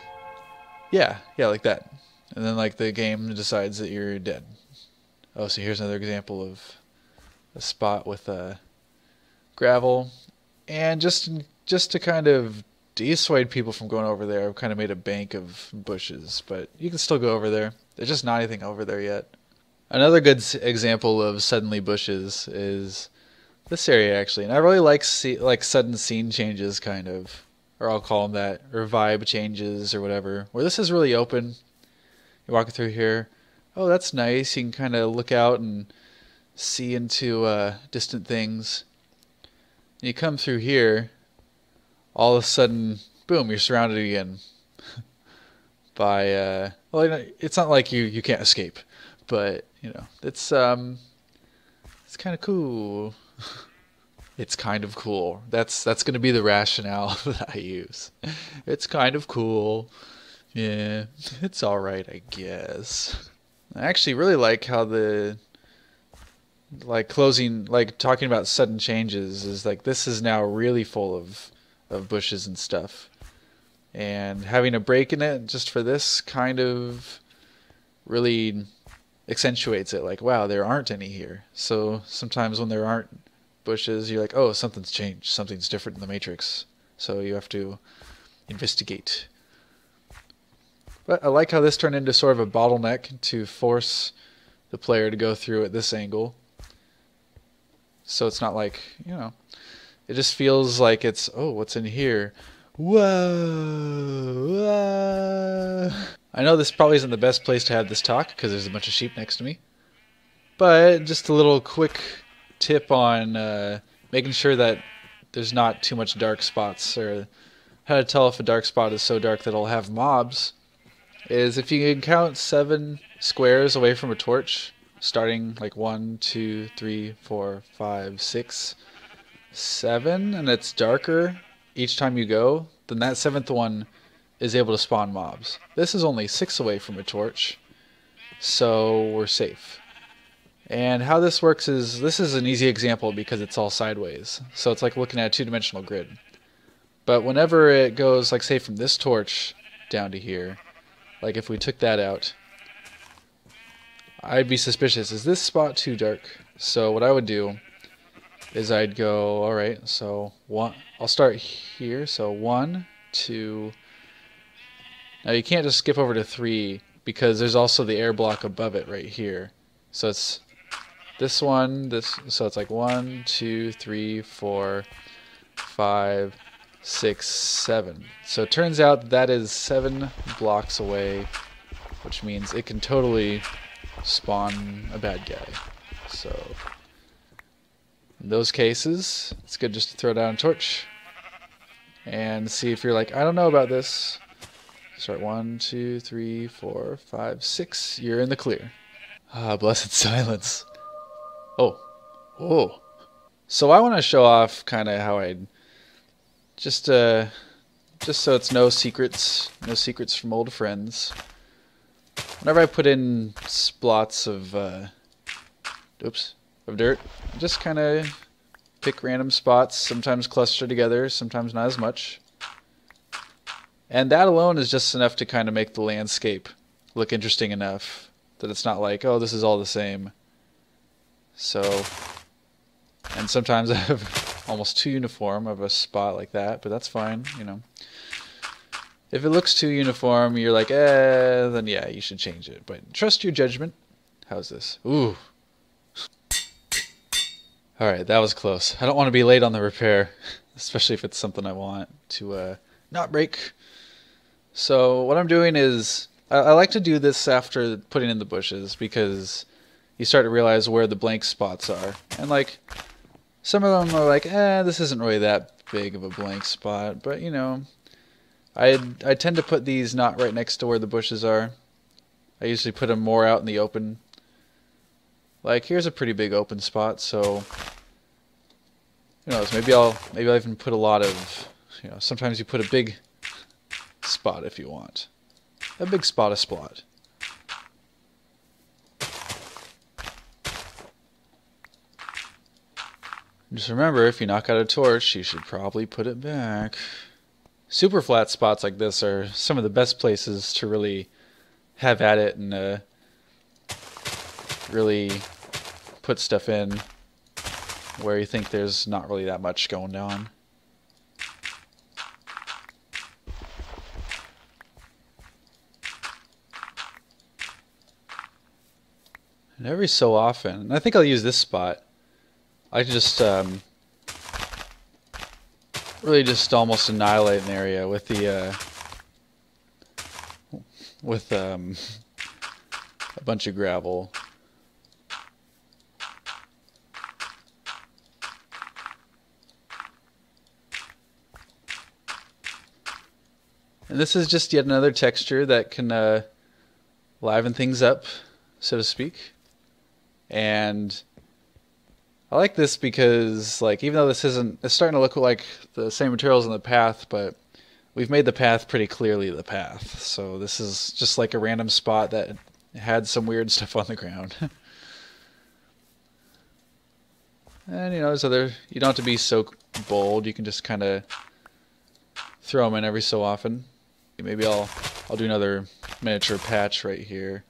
Yeah, yeah, like that. And then like the game decides that you're dead. Oh, so here's another example of a spot with uh, gravel. And just just to kind of dissuade people from going over there, I've kind of made a bank of bushes, but you can still go over there. There's just not anything over there yet. Another good example of suddenly bushes is this area, actually. And I really like see, like sudden scene changes, kind of. Or I'll call them that. Or vibe changes, or whatever. Where this is really open. You're walking through here. Oh, that's nice. You can kind of look out and see into uh, distant things. And you come through here. All of a sudden, boom, you're surrounded again. by, uh, well, it's not like you, you can't escape. But you know, it's um, it's kind of cool. It's kind of cool. That's that's going to be the rationale that I use. It's kind of cool. Yeah, it's all right, I guess. I actually really like how the like closing, like talking about sudden changes is like this is now really full of of bushes and stuff, and having a break in it just for this kind of really accentuates it. Like, wow, there aren't any here. So sometimes when there aren't bushes, you're like, oh, something's changed, something's different in the matrix, so you have to investigate. But I like how this turned into sort of a bottleneck to force the player to go through at this angle. So it's not like, you know, it just feels like it's, oh, what's in here? Whoa, whoa. I know this probably isn't the best place to have this talk because there's a bunch of sheep next to me. But just a little quick tip on uh, making sure that there's not too much dark spots, or how to tell if a dark spot is so dark that it'll have mobs, is if you can count seven squares away from a torch, starting like one, two, three, four, five, six, seven, and it's darker each time you go, then that seventh one is able to spawn mobs. This is only six away from a torch, so we're safe. And how this works is, this is an easy example because it's all sideways, so it's like looking at a two-dimensional grid. But whenever it goes, like say from this torch down to here, like if we took that out, I'd be suspicious. Is this spot too dark? So what I would do is I'd go, alright, so one, I'll start here, so one, two, now you can't just skip over to three because there's also the air block above it right here. So it's this one, this, so it's like one, two, three, four, five, six, seven. So it turns out that is seven blocks away, which means it can totally spawn a bad guy. So in those cases, it's good just to throw down a torch and see if you're like, I don't know about this. Start one, two, three, four, five, six. You're in the clear. Ah, blessed silence. Oh, oh. So I want to show off kind of how I just uh, just so it's no secrets, no secrets from old friends. Whenever I put in splots of, uh, oops, of dirt, I just kind of pick random spots, sometimes cluster together, sometimes not as much. And that alone is just enough to kind of make the landscape look interesting enough that it's not like, oh, this is all the same. So, and sometimes I have almost too uniform of a spot like that, but that's fine, you know. If it looks too uniform, you're like, eh, then yeah, you should change it. But trust your judgment. How's this? Ooh. Alright, that was close. I don't want to be late on the repair, especially if it's something I want to uh, not break. So what I'm doing is, I, I like to do this after putting in the bushes, because you start to realize where the blank spots are. And like, some of them are like, eh, this isn't really that big of a blank spot, but you know, I I tend to put these not right next to where the bushes are. I usually put them more out in the open. Like here's a pretty big open spot, so who knows? Maybe I'll maybe I'll even put a lot of, you know. Sometimes you put a big spot if you want, a big spot of splot. Just remember, if you knock out a torch, you should probably put it back. Super flat spots like this are some of the best places to really have at it and uh, really put stuff in where you think there's not really that much going on. And every so often, and I think I'll use this spot, I just um, really just almost annihilate an area with the uh, with um, a bunch of gravel. And this is just yet another texture that can uh, liven things up, so to speak. And I like this because, like, even though this isn't, it's starting to look like the same materials in the path, but we've made the path pretty clearly the path. So this is just like a random spot that had some weird stuff on the ground. And, you know, there's other, you don't have to be so bold. You can just kind of throw them in every so often. Maybe I'll, I'll do another miniature patch right here.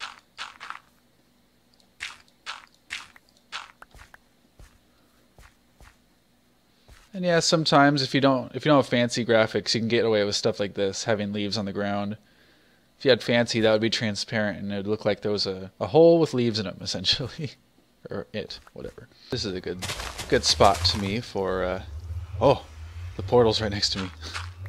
And yeah, sometimes if you don't if you don't have fancy graphics, you can get away with stuff like this, having leaves on the ground. If you had fancy, that would be transparent, and it would look like there was a, a hole with leaves in them, essentially. Or it, whatever. This is a good good spot to me for, uh, oh, the portal's right next to me.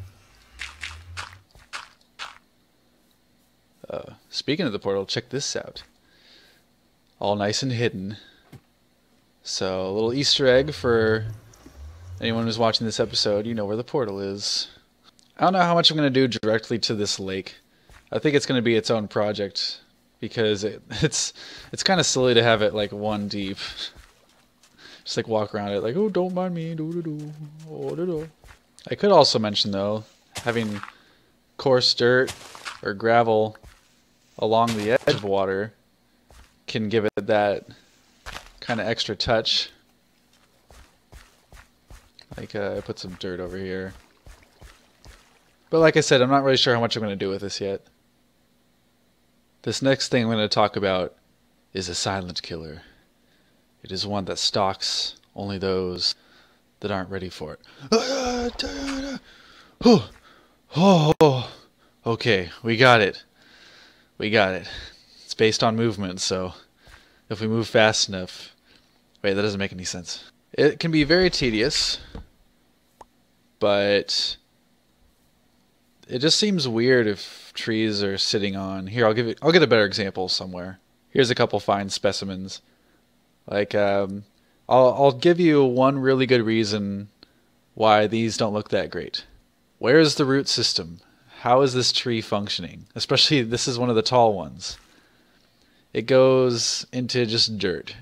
Uh, speaking of the portal, check this out. All nice and hidden. So, a little Easter egg for anyone who's watching this episode. You know where the portal is. I don't know how much I'm going to do directly to this lake. I think it's going to be its own project, because it, it's it's kind of silly to have it like one deep. Just like walk around it like, oh, don't mind me. Do, do, do. Oh, do, do. I could also mention, though, having coarse dirt or gravel along the edge of water can give it that kind of extra touch. Like, uh, I put some dirt over here. But like I said, I'm not really sure how much I'm going to do with this yet. This next thing I'm going to talk about is a silent killer. It is one that stalks only those that aren't ready for it. Oh, okay, we got it. We got it. It's based on movement, so if we move fast enough... Wait, that doesn't make any sense. It can be very tedious, but it just seems weird if trees are sitting on... Here, I'll give it. I'll get a better example somewhere. Here's a couple fine specimens. Like, um, I'll I'll give you one really good reason why these don't look that great. Where is the root system? How is this tree functioning? Especially, this is one of the tall ones. It goes into just dirt.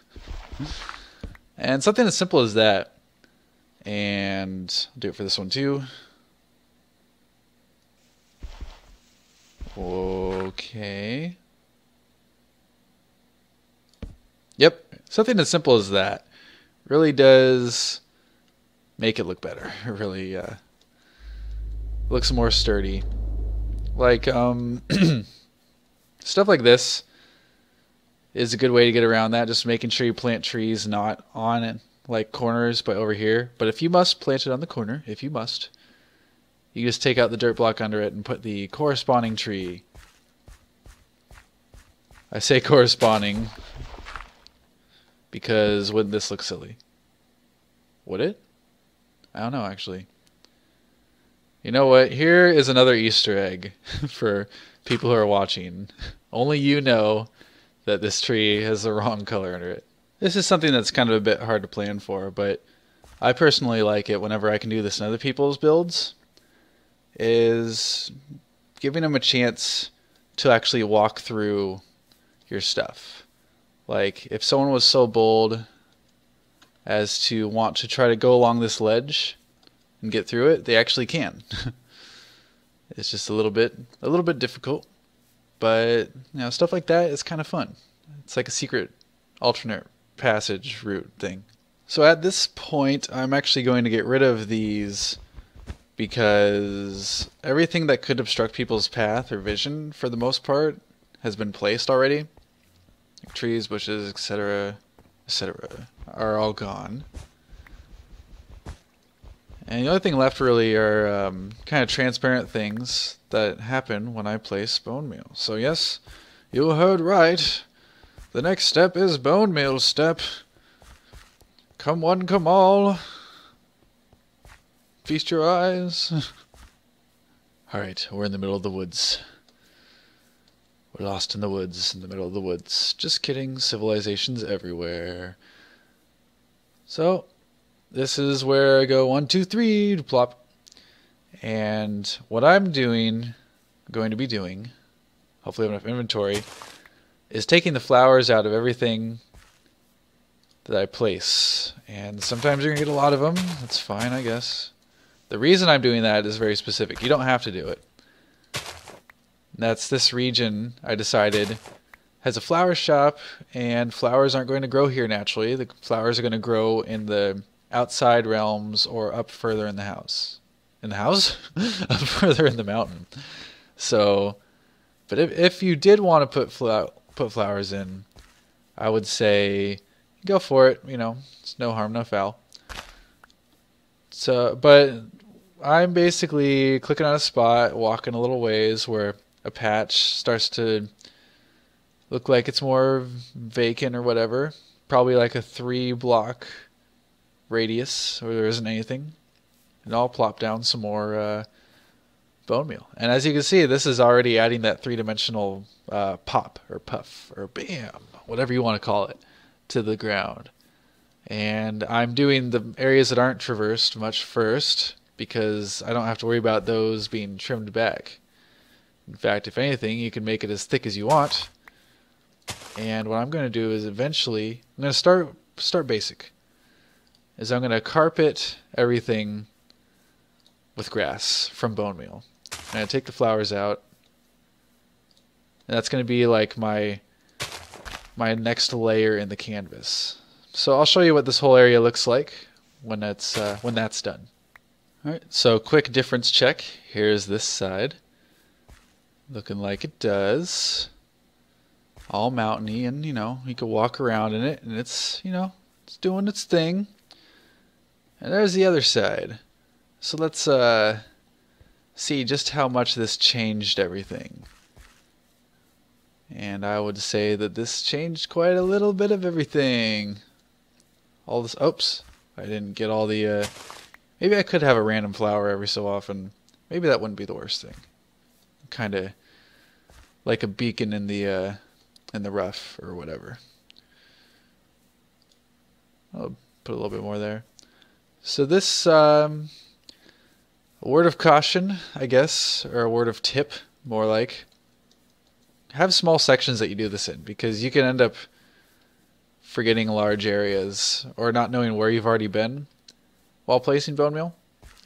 And something as simple as that. And I'll do it for this one too. Okay. Yep. Something as simple as that really does make it look better. It really uh, looks more sturdy. Like, um, stuff like this is a good way to get around that. Just making sure you plant trees not on it, like corners, but over here. But if you must, plant it on the corner. If you must. You just take out the dirt block under it and put the corresponding tree. I say corresponding because wouldn't this look silly? Would it? I don't know, actually. You know what? Here is another Easter egg for people who are watching. Only you know that this tree has the wrong color under it. This is something that's kind of a bit hard to plan for, but I personally like it whenever I can do this in other people's builds, is giving them a chance to actually walk through your stuff. Like, if someone was so bold as to want to try to go along this ledge and get through it, they actually can. It's just a little bit a little bit difficult, but you know, stuff like that is kind of fun. It's like a secret alternate passage route thing. So at this point, I'm actually going to get rid of these because everything that could obstruct people's path or vision, for the most part, has been placed already. Like trees, bushes, et cetera, et cetera, are all gone. And the only thing left really are um, kind of transparent things that happen when I place bone meal. So yes, you heard right. The next step is bone meal step. Come one, come all. Feast your eyes. Alright, we're in the middle of the woods. We're lost in the woods, in the middle of the woods. Just kidding, civilization's everywhere. So, this is where I go one, two, three, plop. And what I'm doing, going to be doing, hopefully I have enough inventory, is taking the flowers out of everything that I place. And sometimes you're going to get a lot of them. That's fine, I guess. The reason I'm doing that is very specific. You don't have to do it. That's this region I decided has a flower shop, and flowers aren't going to grow here naturally. The flowers are going to grow in the outside realms or up further in the house. In the house? Up further in the mountain. So, but if, if you did want to put flower, put flowers in, I would say go for it. You know, it's no harm, no foul. So, but I'm basically clicking on a spot, walking a little ways where a patch starts to look like it's more vacant or whatever. Probably like a three block radius where there isn't anything. And I'll plop down some more uh, bone meal. And as you can see, this is already adding that three-dimensional uh, pop or puff or bam, whatever you want to call it, to the ground. And I'm doing the areas that aren't traversed much first because I don't have to worry about those being trimmed back. In fact, if anything, you can make it as thick as you want. And what I'm going to do is eventually, I'm going to start start basic. Is I'm going to carpet everything with grass from bone meal. I'm going to take the flowers out. And that's going to be like my my next layer in the canvas. So I'll show you what this whole area looks like when that's uh, when that's done. All right. So quick difference check. Here's this side, looking like it does. All mountainy, and you know you can walk around in it, and it's you know it's doing its thing. And there's the other side. So let's uh, see just how much this changed everything. And I would say that this changed quite a little bit of everything. All this, oops, I didn't get all the, uh, maybe I could have a random flower every so often. Maybe that wouldn't be the worst thing. Kind of like a beacon in the, uh, in the rough or whatever. I'll put a little bit more there. So this, um, a word of caution, I guess, or a word of tip, more like. Have small sections that you do this in, because you can end up forgetting large areas or not knowing where you've already been while placing bone meal.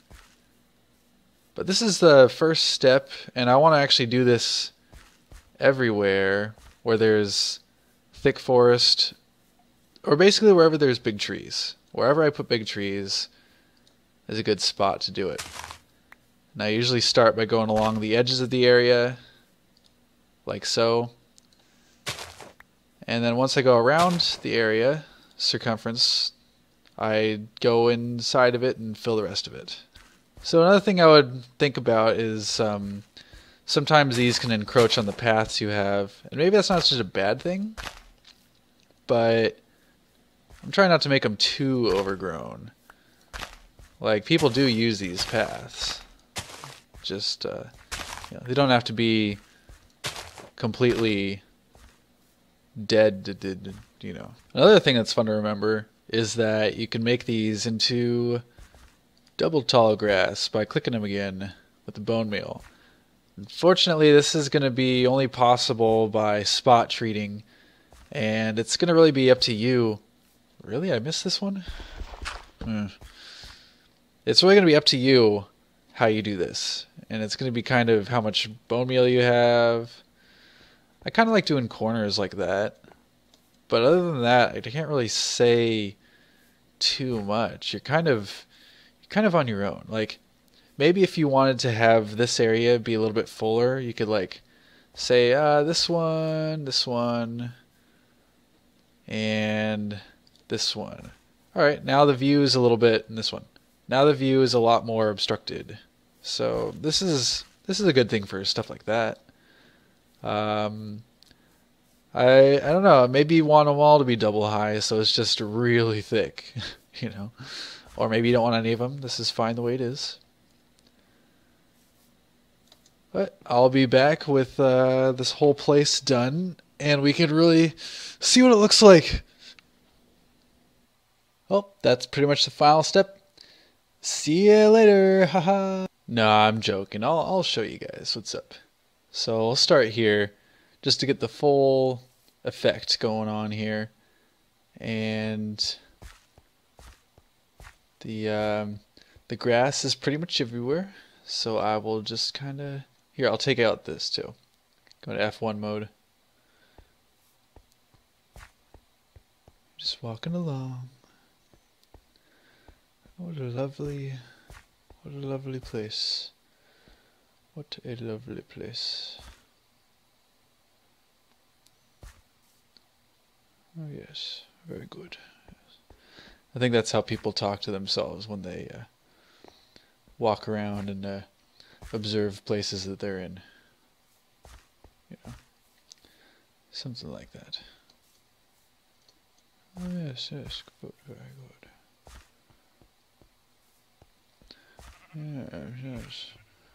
But this is the first step, and I want to actually do this everywhere where there's thick forest, or basically wherever there's big trees. Wherever I put big trees is a good spot to do it. And I usually start by going along the edges of the area, like so. And then once I go around the area, circumference, I go inside of it and fill the rest of it. So another thing I would think about is um, sometimes these can encroach on the paths you have. And maybe that's not such a bad thing, but I'm trying not to make them too overgrown. Like, people do use these paths. Just, uh, you know, they don't have to be completely dead, you know. Another thing that's fun to remember is that you can make these into double tall grass by clicking them again with the bone meal. Unfortunately, this is going to be only possible by spot treating, and it's going to really be up to you. Really? I missed this one? Hmm. It's really going to be up to you how you do this. And it's going to be kind of how much bone meal you have. I kind of like doing corners like that. But other than that, I can't really say too much. You're kind of you're kind of on your own. Like, maybe if you wanted to have this area be a little bit fuller, you could like say, uh, this one, this one, and this one. All right, now the view is a little bit, and this one. Now the view is a lot more obstructed. So this is this is a good thing for stuff like that. Um, I I don't know. Maybe you want them all to be double high, so it's just really thick, you know. Or maybe you don't want any of them. This is fine the way it is. But I'll be back with uh, this whole place done, and we can really see what it looks like. Well, that's pretty much the final step. See ya later, haha. No, I'm joking. I'll I'll show you guys what's up. So I'll start here, just to get the full effect going on here. And the um, the grass is pretty much everywhere. So I will just kind of... Here, I'll take out this too. Go to F one mode. Just walking along. What a lovely, what a lovely place. What a lovely place. Oh yes, very good. Yes. I think that's how people talk to themselves when they uh, walk around and uh, observe places that they're in. You know, something like that. Oh yes, yes, good, very good. Yes, yes.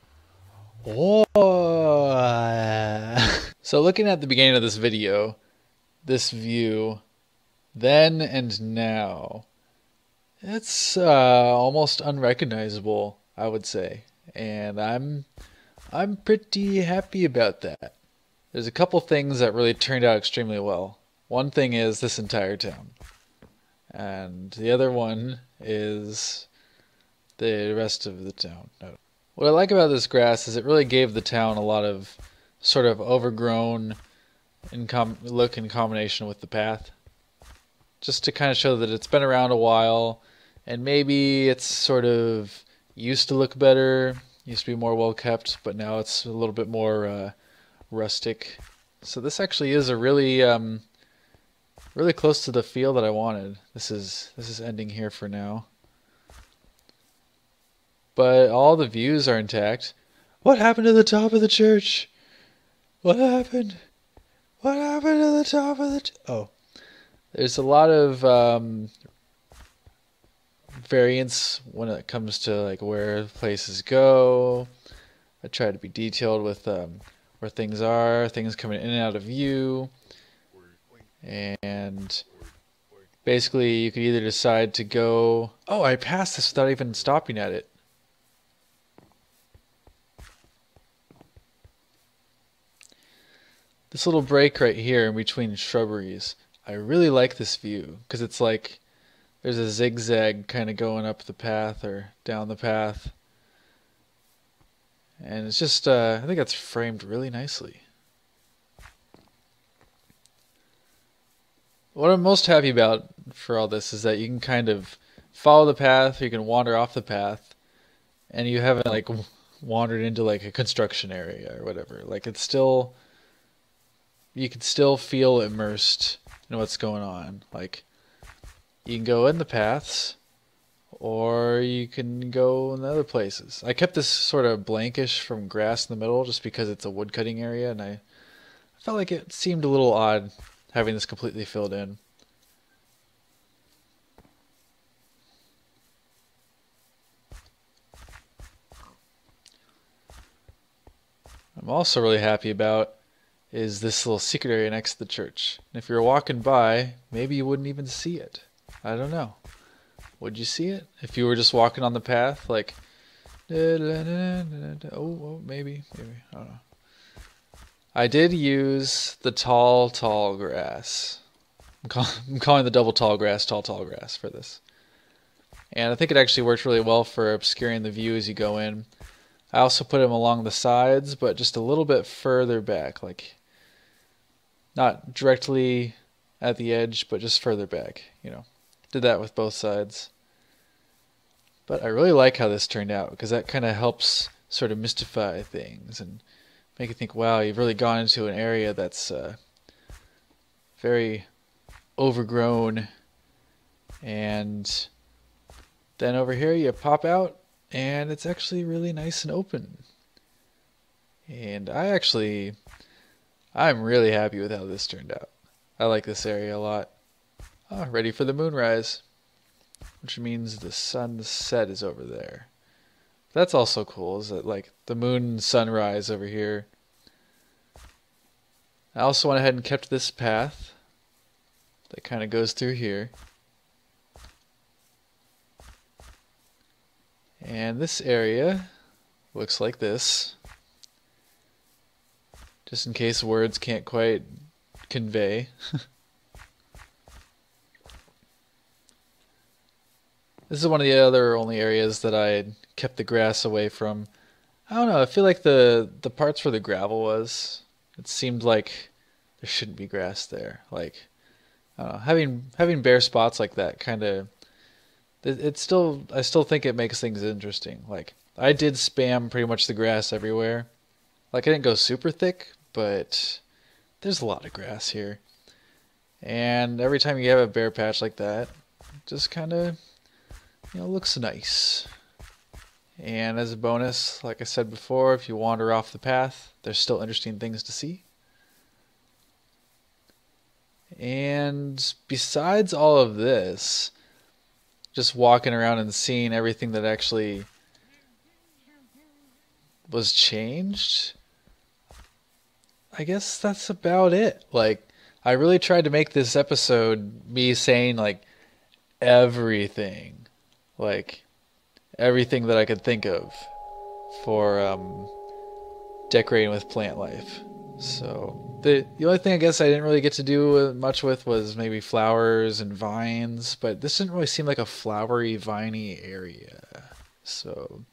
Oh. So looking at the beginning of this video, this view, then and now, it's uh, almost unrecognizable, I would say, and I'm I'm pretty happy about that. There's a couple things that really turned out extremely well. One thing is this entire town, and the other one is the rest of the town. No. What I like about this grass is it really gave the town a lot of sort of overgrown in com look in combination with the path. Just to kind of show that it's been around a while and maybe it's sort of used to look better, used to be more well kept, but now it's a little bit more uh, rustic. So this actually is a really um, really close to the feel that I wanted. This is this is ending here for now. But all the views are intact. What happened to the top of the church? What happened? What happened to the top of the... Ch oh. There's a lot of um, variance when it comes to like where places go. I try to be detailed with um, where things are, things coming in and out of view. And basically you could either decide to go... Oh, I passed this without even stopping at it. This little break right here in between shrubberies, I really like this view because it's like there's a zigzag kind of going up the path or down the path, and it's just uh, I think it's framed really nicely. What I'm most happy about for all this is that you can kind of follow the path or you can wander off the path and you haven't like wandered into like a construction area or whatever. Like it's still... you can still feel immersed in what's going on. Like, you can go in the paths, or you can go in other places. I kept this sort of blankish from grass in the middle just because it's a woodcutting area, and I felt like it seemed a little odd having this completely filled in. I'm also really happy about is this little secret area next to the church. And if you're walking by, maybe you wouldn't even see it. I don't know. Would you see it? If you were just walking on the path, like... Oh, oh maybe, maybe, I don't know. I did use the tall, tall grass. I'm, call I'm calling the double tall grass tall, tall grass for this. And I think it actually worked really well for obscuring the view as you go in. I also put them along the sides, but just a little bit further back, like... not directly at the edge, but just further back, you know. Did that with both sides. But I really like how this turned out, because that kind of helps sort of mystify things and make you think, wow, you've really gone into an area that's uh, very overgrown. And then over here you pop out, and it's actually really nice and open. And I actually... I'm really happy with how this turned out. I like this area a lot. Oh, ready for the moonrise. Which means the sunset is over there. That's also cool, is that like the moon sunrise over here. I also went ahead and kept this path that kind of goes through here. And this area looks like this. Just in case words can't quite convey. This is one of the other only areas that I kept the grass away from. I don't know, I feel like the, the parts where the gravel was, it seemed like there shouldn't be grass there. Like, I don't know, having, having bare spots like that kind of, it, it still, I still think it makes things interesting. Like, I did spam pretty much the grass everywhere. Like, I didn't go super thick, but there's a lot of grass here. And every time you have a bare patch like that, it just kind of, you know, looks nice. And as a bonus, like I said before, if you wander off the path, there's still interesting things to see. And besides all of this, just walking around and seeing everything that actually was changed, I guess that's about it. Like, I really tried to make this episode me saying, like, everything. Like, everything that I could think of for um, decorating with plant life. So, the, the only thing I guess I didn't really get to do much with was maybe flowers and vines, but this didn't really seem like a flowery, viney area. So,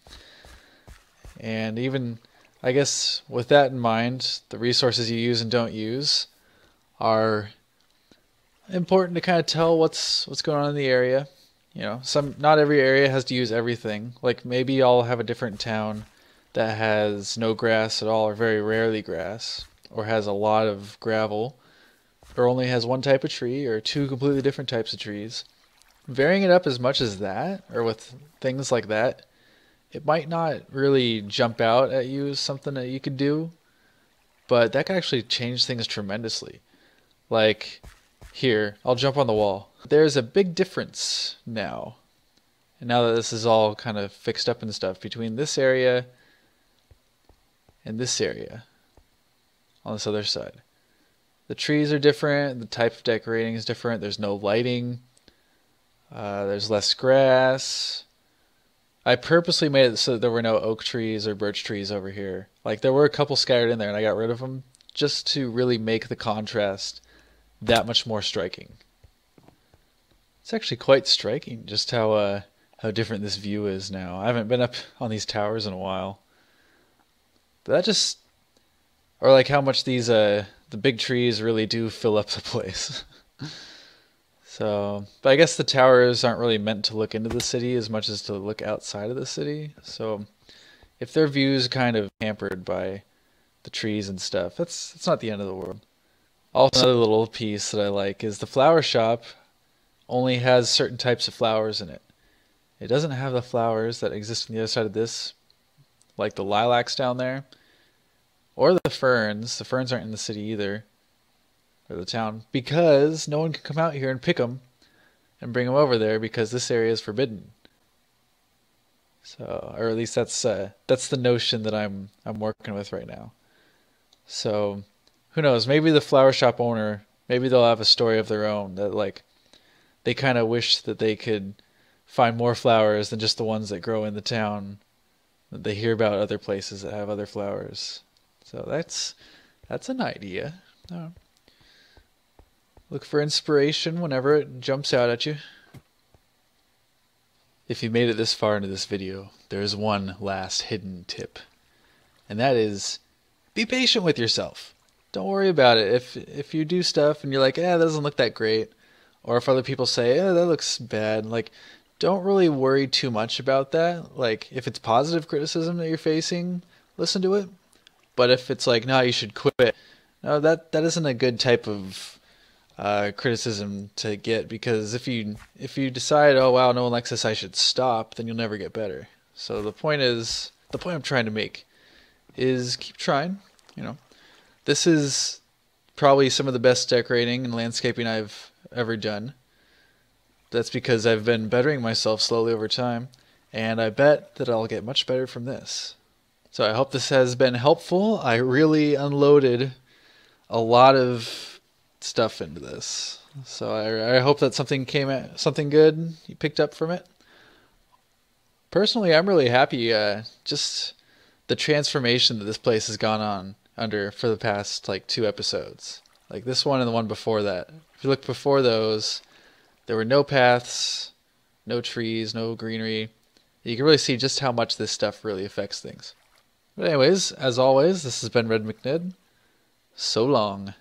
and even, I guess, with that in mind, the resources you use and don't use are important to kind of tell what's what's going on in the area. You know, some not every area has to use everything. Like, maybe I'll have a different town that has no grass at all, or very rarely grass, or has a lot of gravel, or only has one type of tree, or two completely different types of trees. Varying it up as much as that, or with things like that, it might not really jump out at you as something that you could do, but that could actually change things tremendously. Like, here, I'll jump on the wall. There's a big difference now, and now that this is all kind of fixed up and stuff, between this area and this area on this other side. The trees are different, the type of decorating is different, there's no lighting, uh, there's less grass. I purposely made it so that there were no oak trees or birch trees over here. Like, there were a couple scattered in there and I got rid of them just to really make the contrast that much more striking. It's actually quite striking just how uh, how different this view is now. I haven't been up on these towers in a while. But that just, or like how much these uh the big trees really do fill up the place. So, but I guess the towers aren't really meant to look into the city as much as to look outside of the city. So, if their view's kind of hampered by the trees and stuff, that's that's not the end of the world. Also, another little piece that I like is the flower shop only has certain types of flowers in it. It doesn't have the flowers that exist on the other side of this, like the lilacs down there, or the ferns. The ferns aren't in the city either, or the town, because no one can come out here and pick them and bring them over there because this area is forbidden. So, or at least that's uh, that's the notion that I'm I'm working with right now. So, who knows? Maybe the flower shop owner, maybe they'll have a story of their own that, like, they kind of wish that they could find more flowers than just the ones that grow in the town. That they hear about other places that have other flowers. So that's that's an idea. Oh. Look for inspiration whenever it jumps out at you. If you made it this far into this video, there is one last hidden tip. And that is, be patient with yourself. Don't worry about it. If if you do stuff and you're like, eh, that doesn't look that great, or if other people say, eh, that looks bad, like, don't really worry too much about that. Like, if it's positive criticism that you're facing, listen to it. But if it's like, no, you should quit, no, that that isn't a good type of uh, criticism to get, because if you if you decide, oh wow, no one likes this, I should stop, then you'll never get better. So the point is, the point I'm trying to make is keep trying. You know, this is probably some of the best decorating and landscaping I've ever done. That's because I've been bettering myself slowly over time, and I bet that I'll get much better from this. So I hope this has been helpful. I really unloaded a lot of stuff into this, so I, I hope that something came at, something good you picked up from it. Personally, I'm really happy. Uh, just the transformation that this place has gone on under for the past like two episodes. Like this one and the one before that. If you look before those, there were no paths, no trees, no greenery. You can really see just how much this stuff really affects things. But anyways, as always, this has been RedMcNed. So long.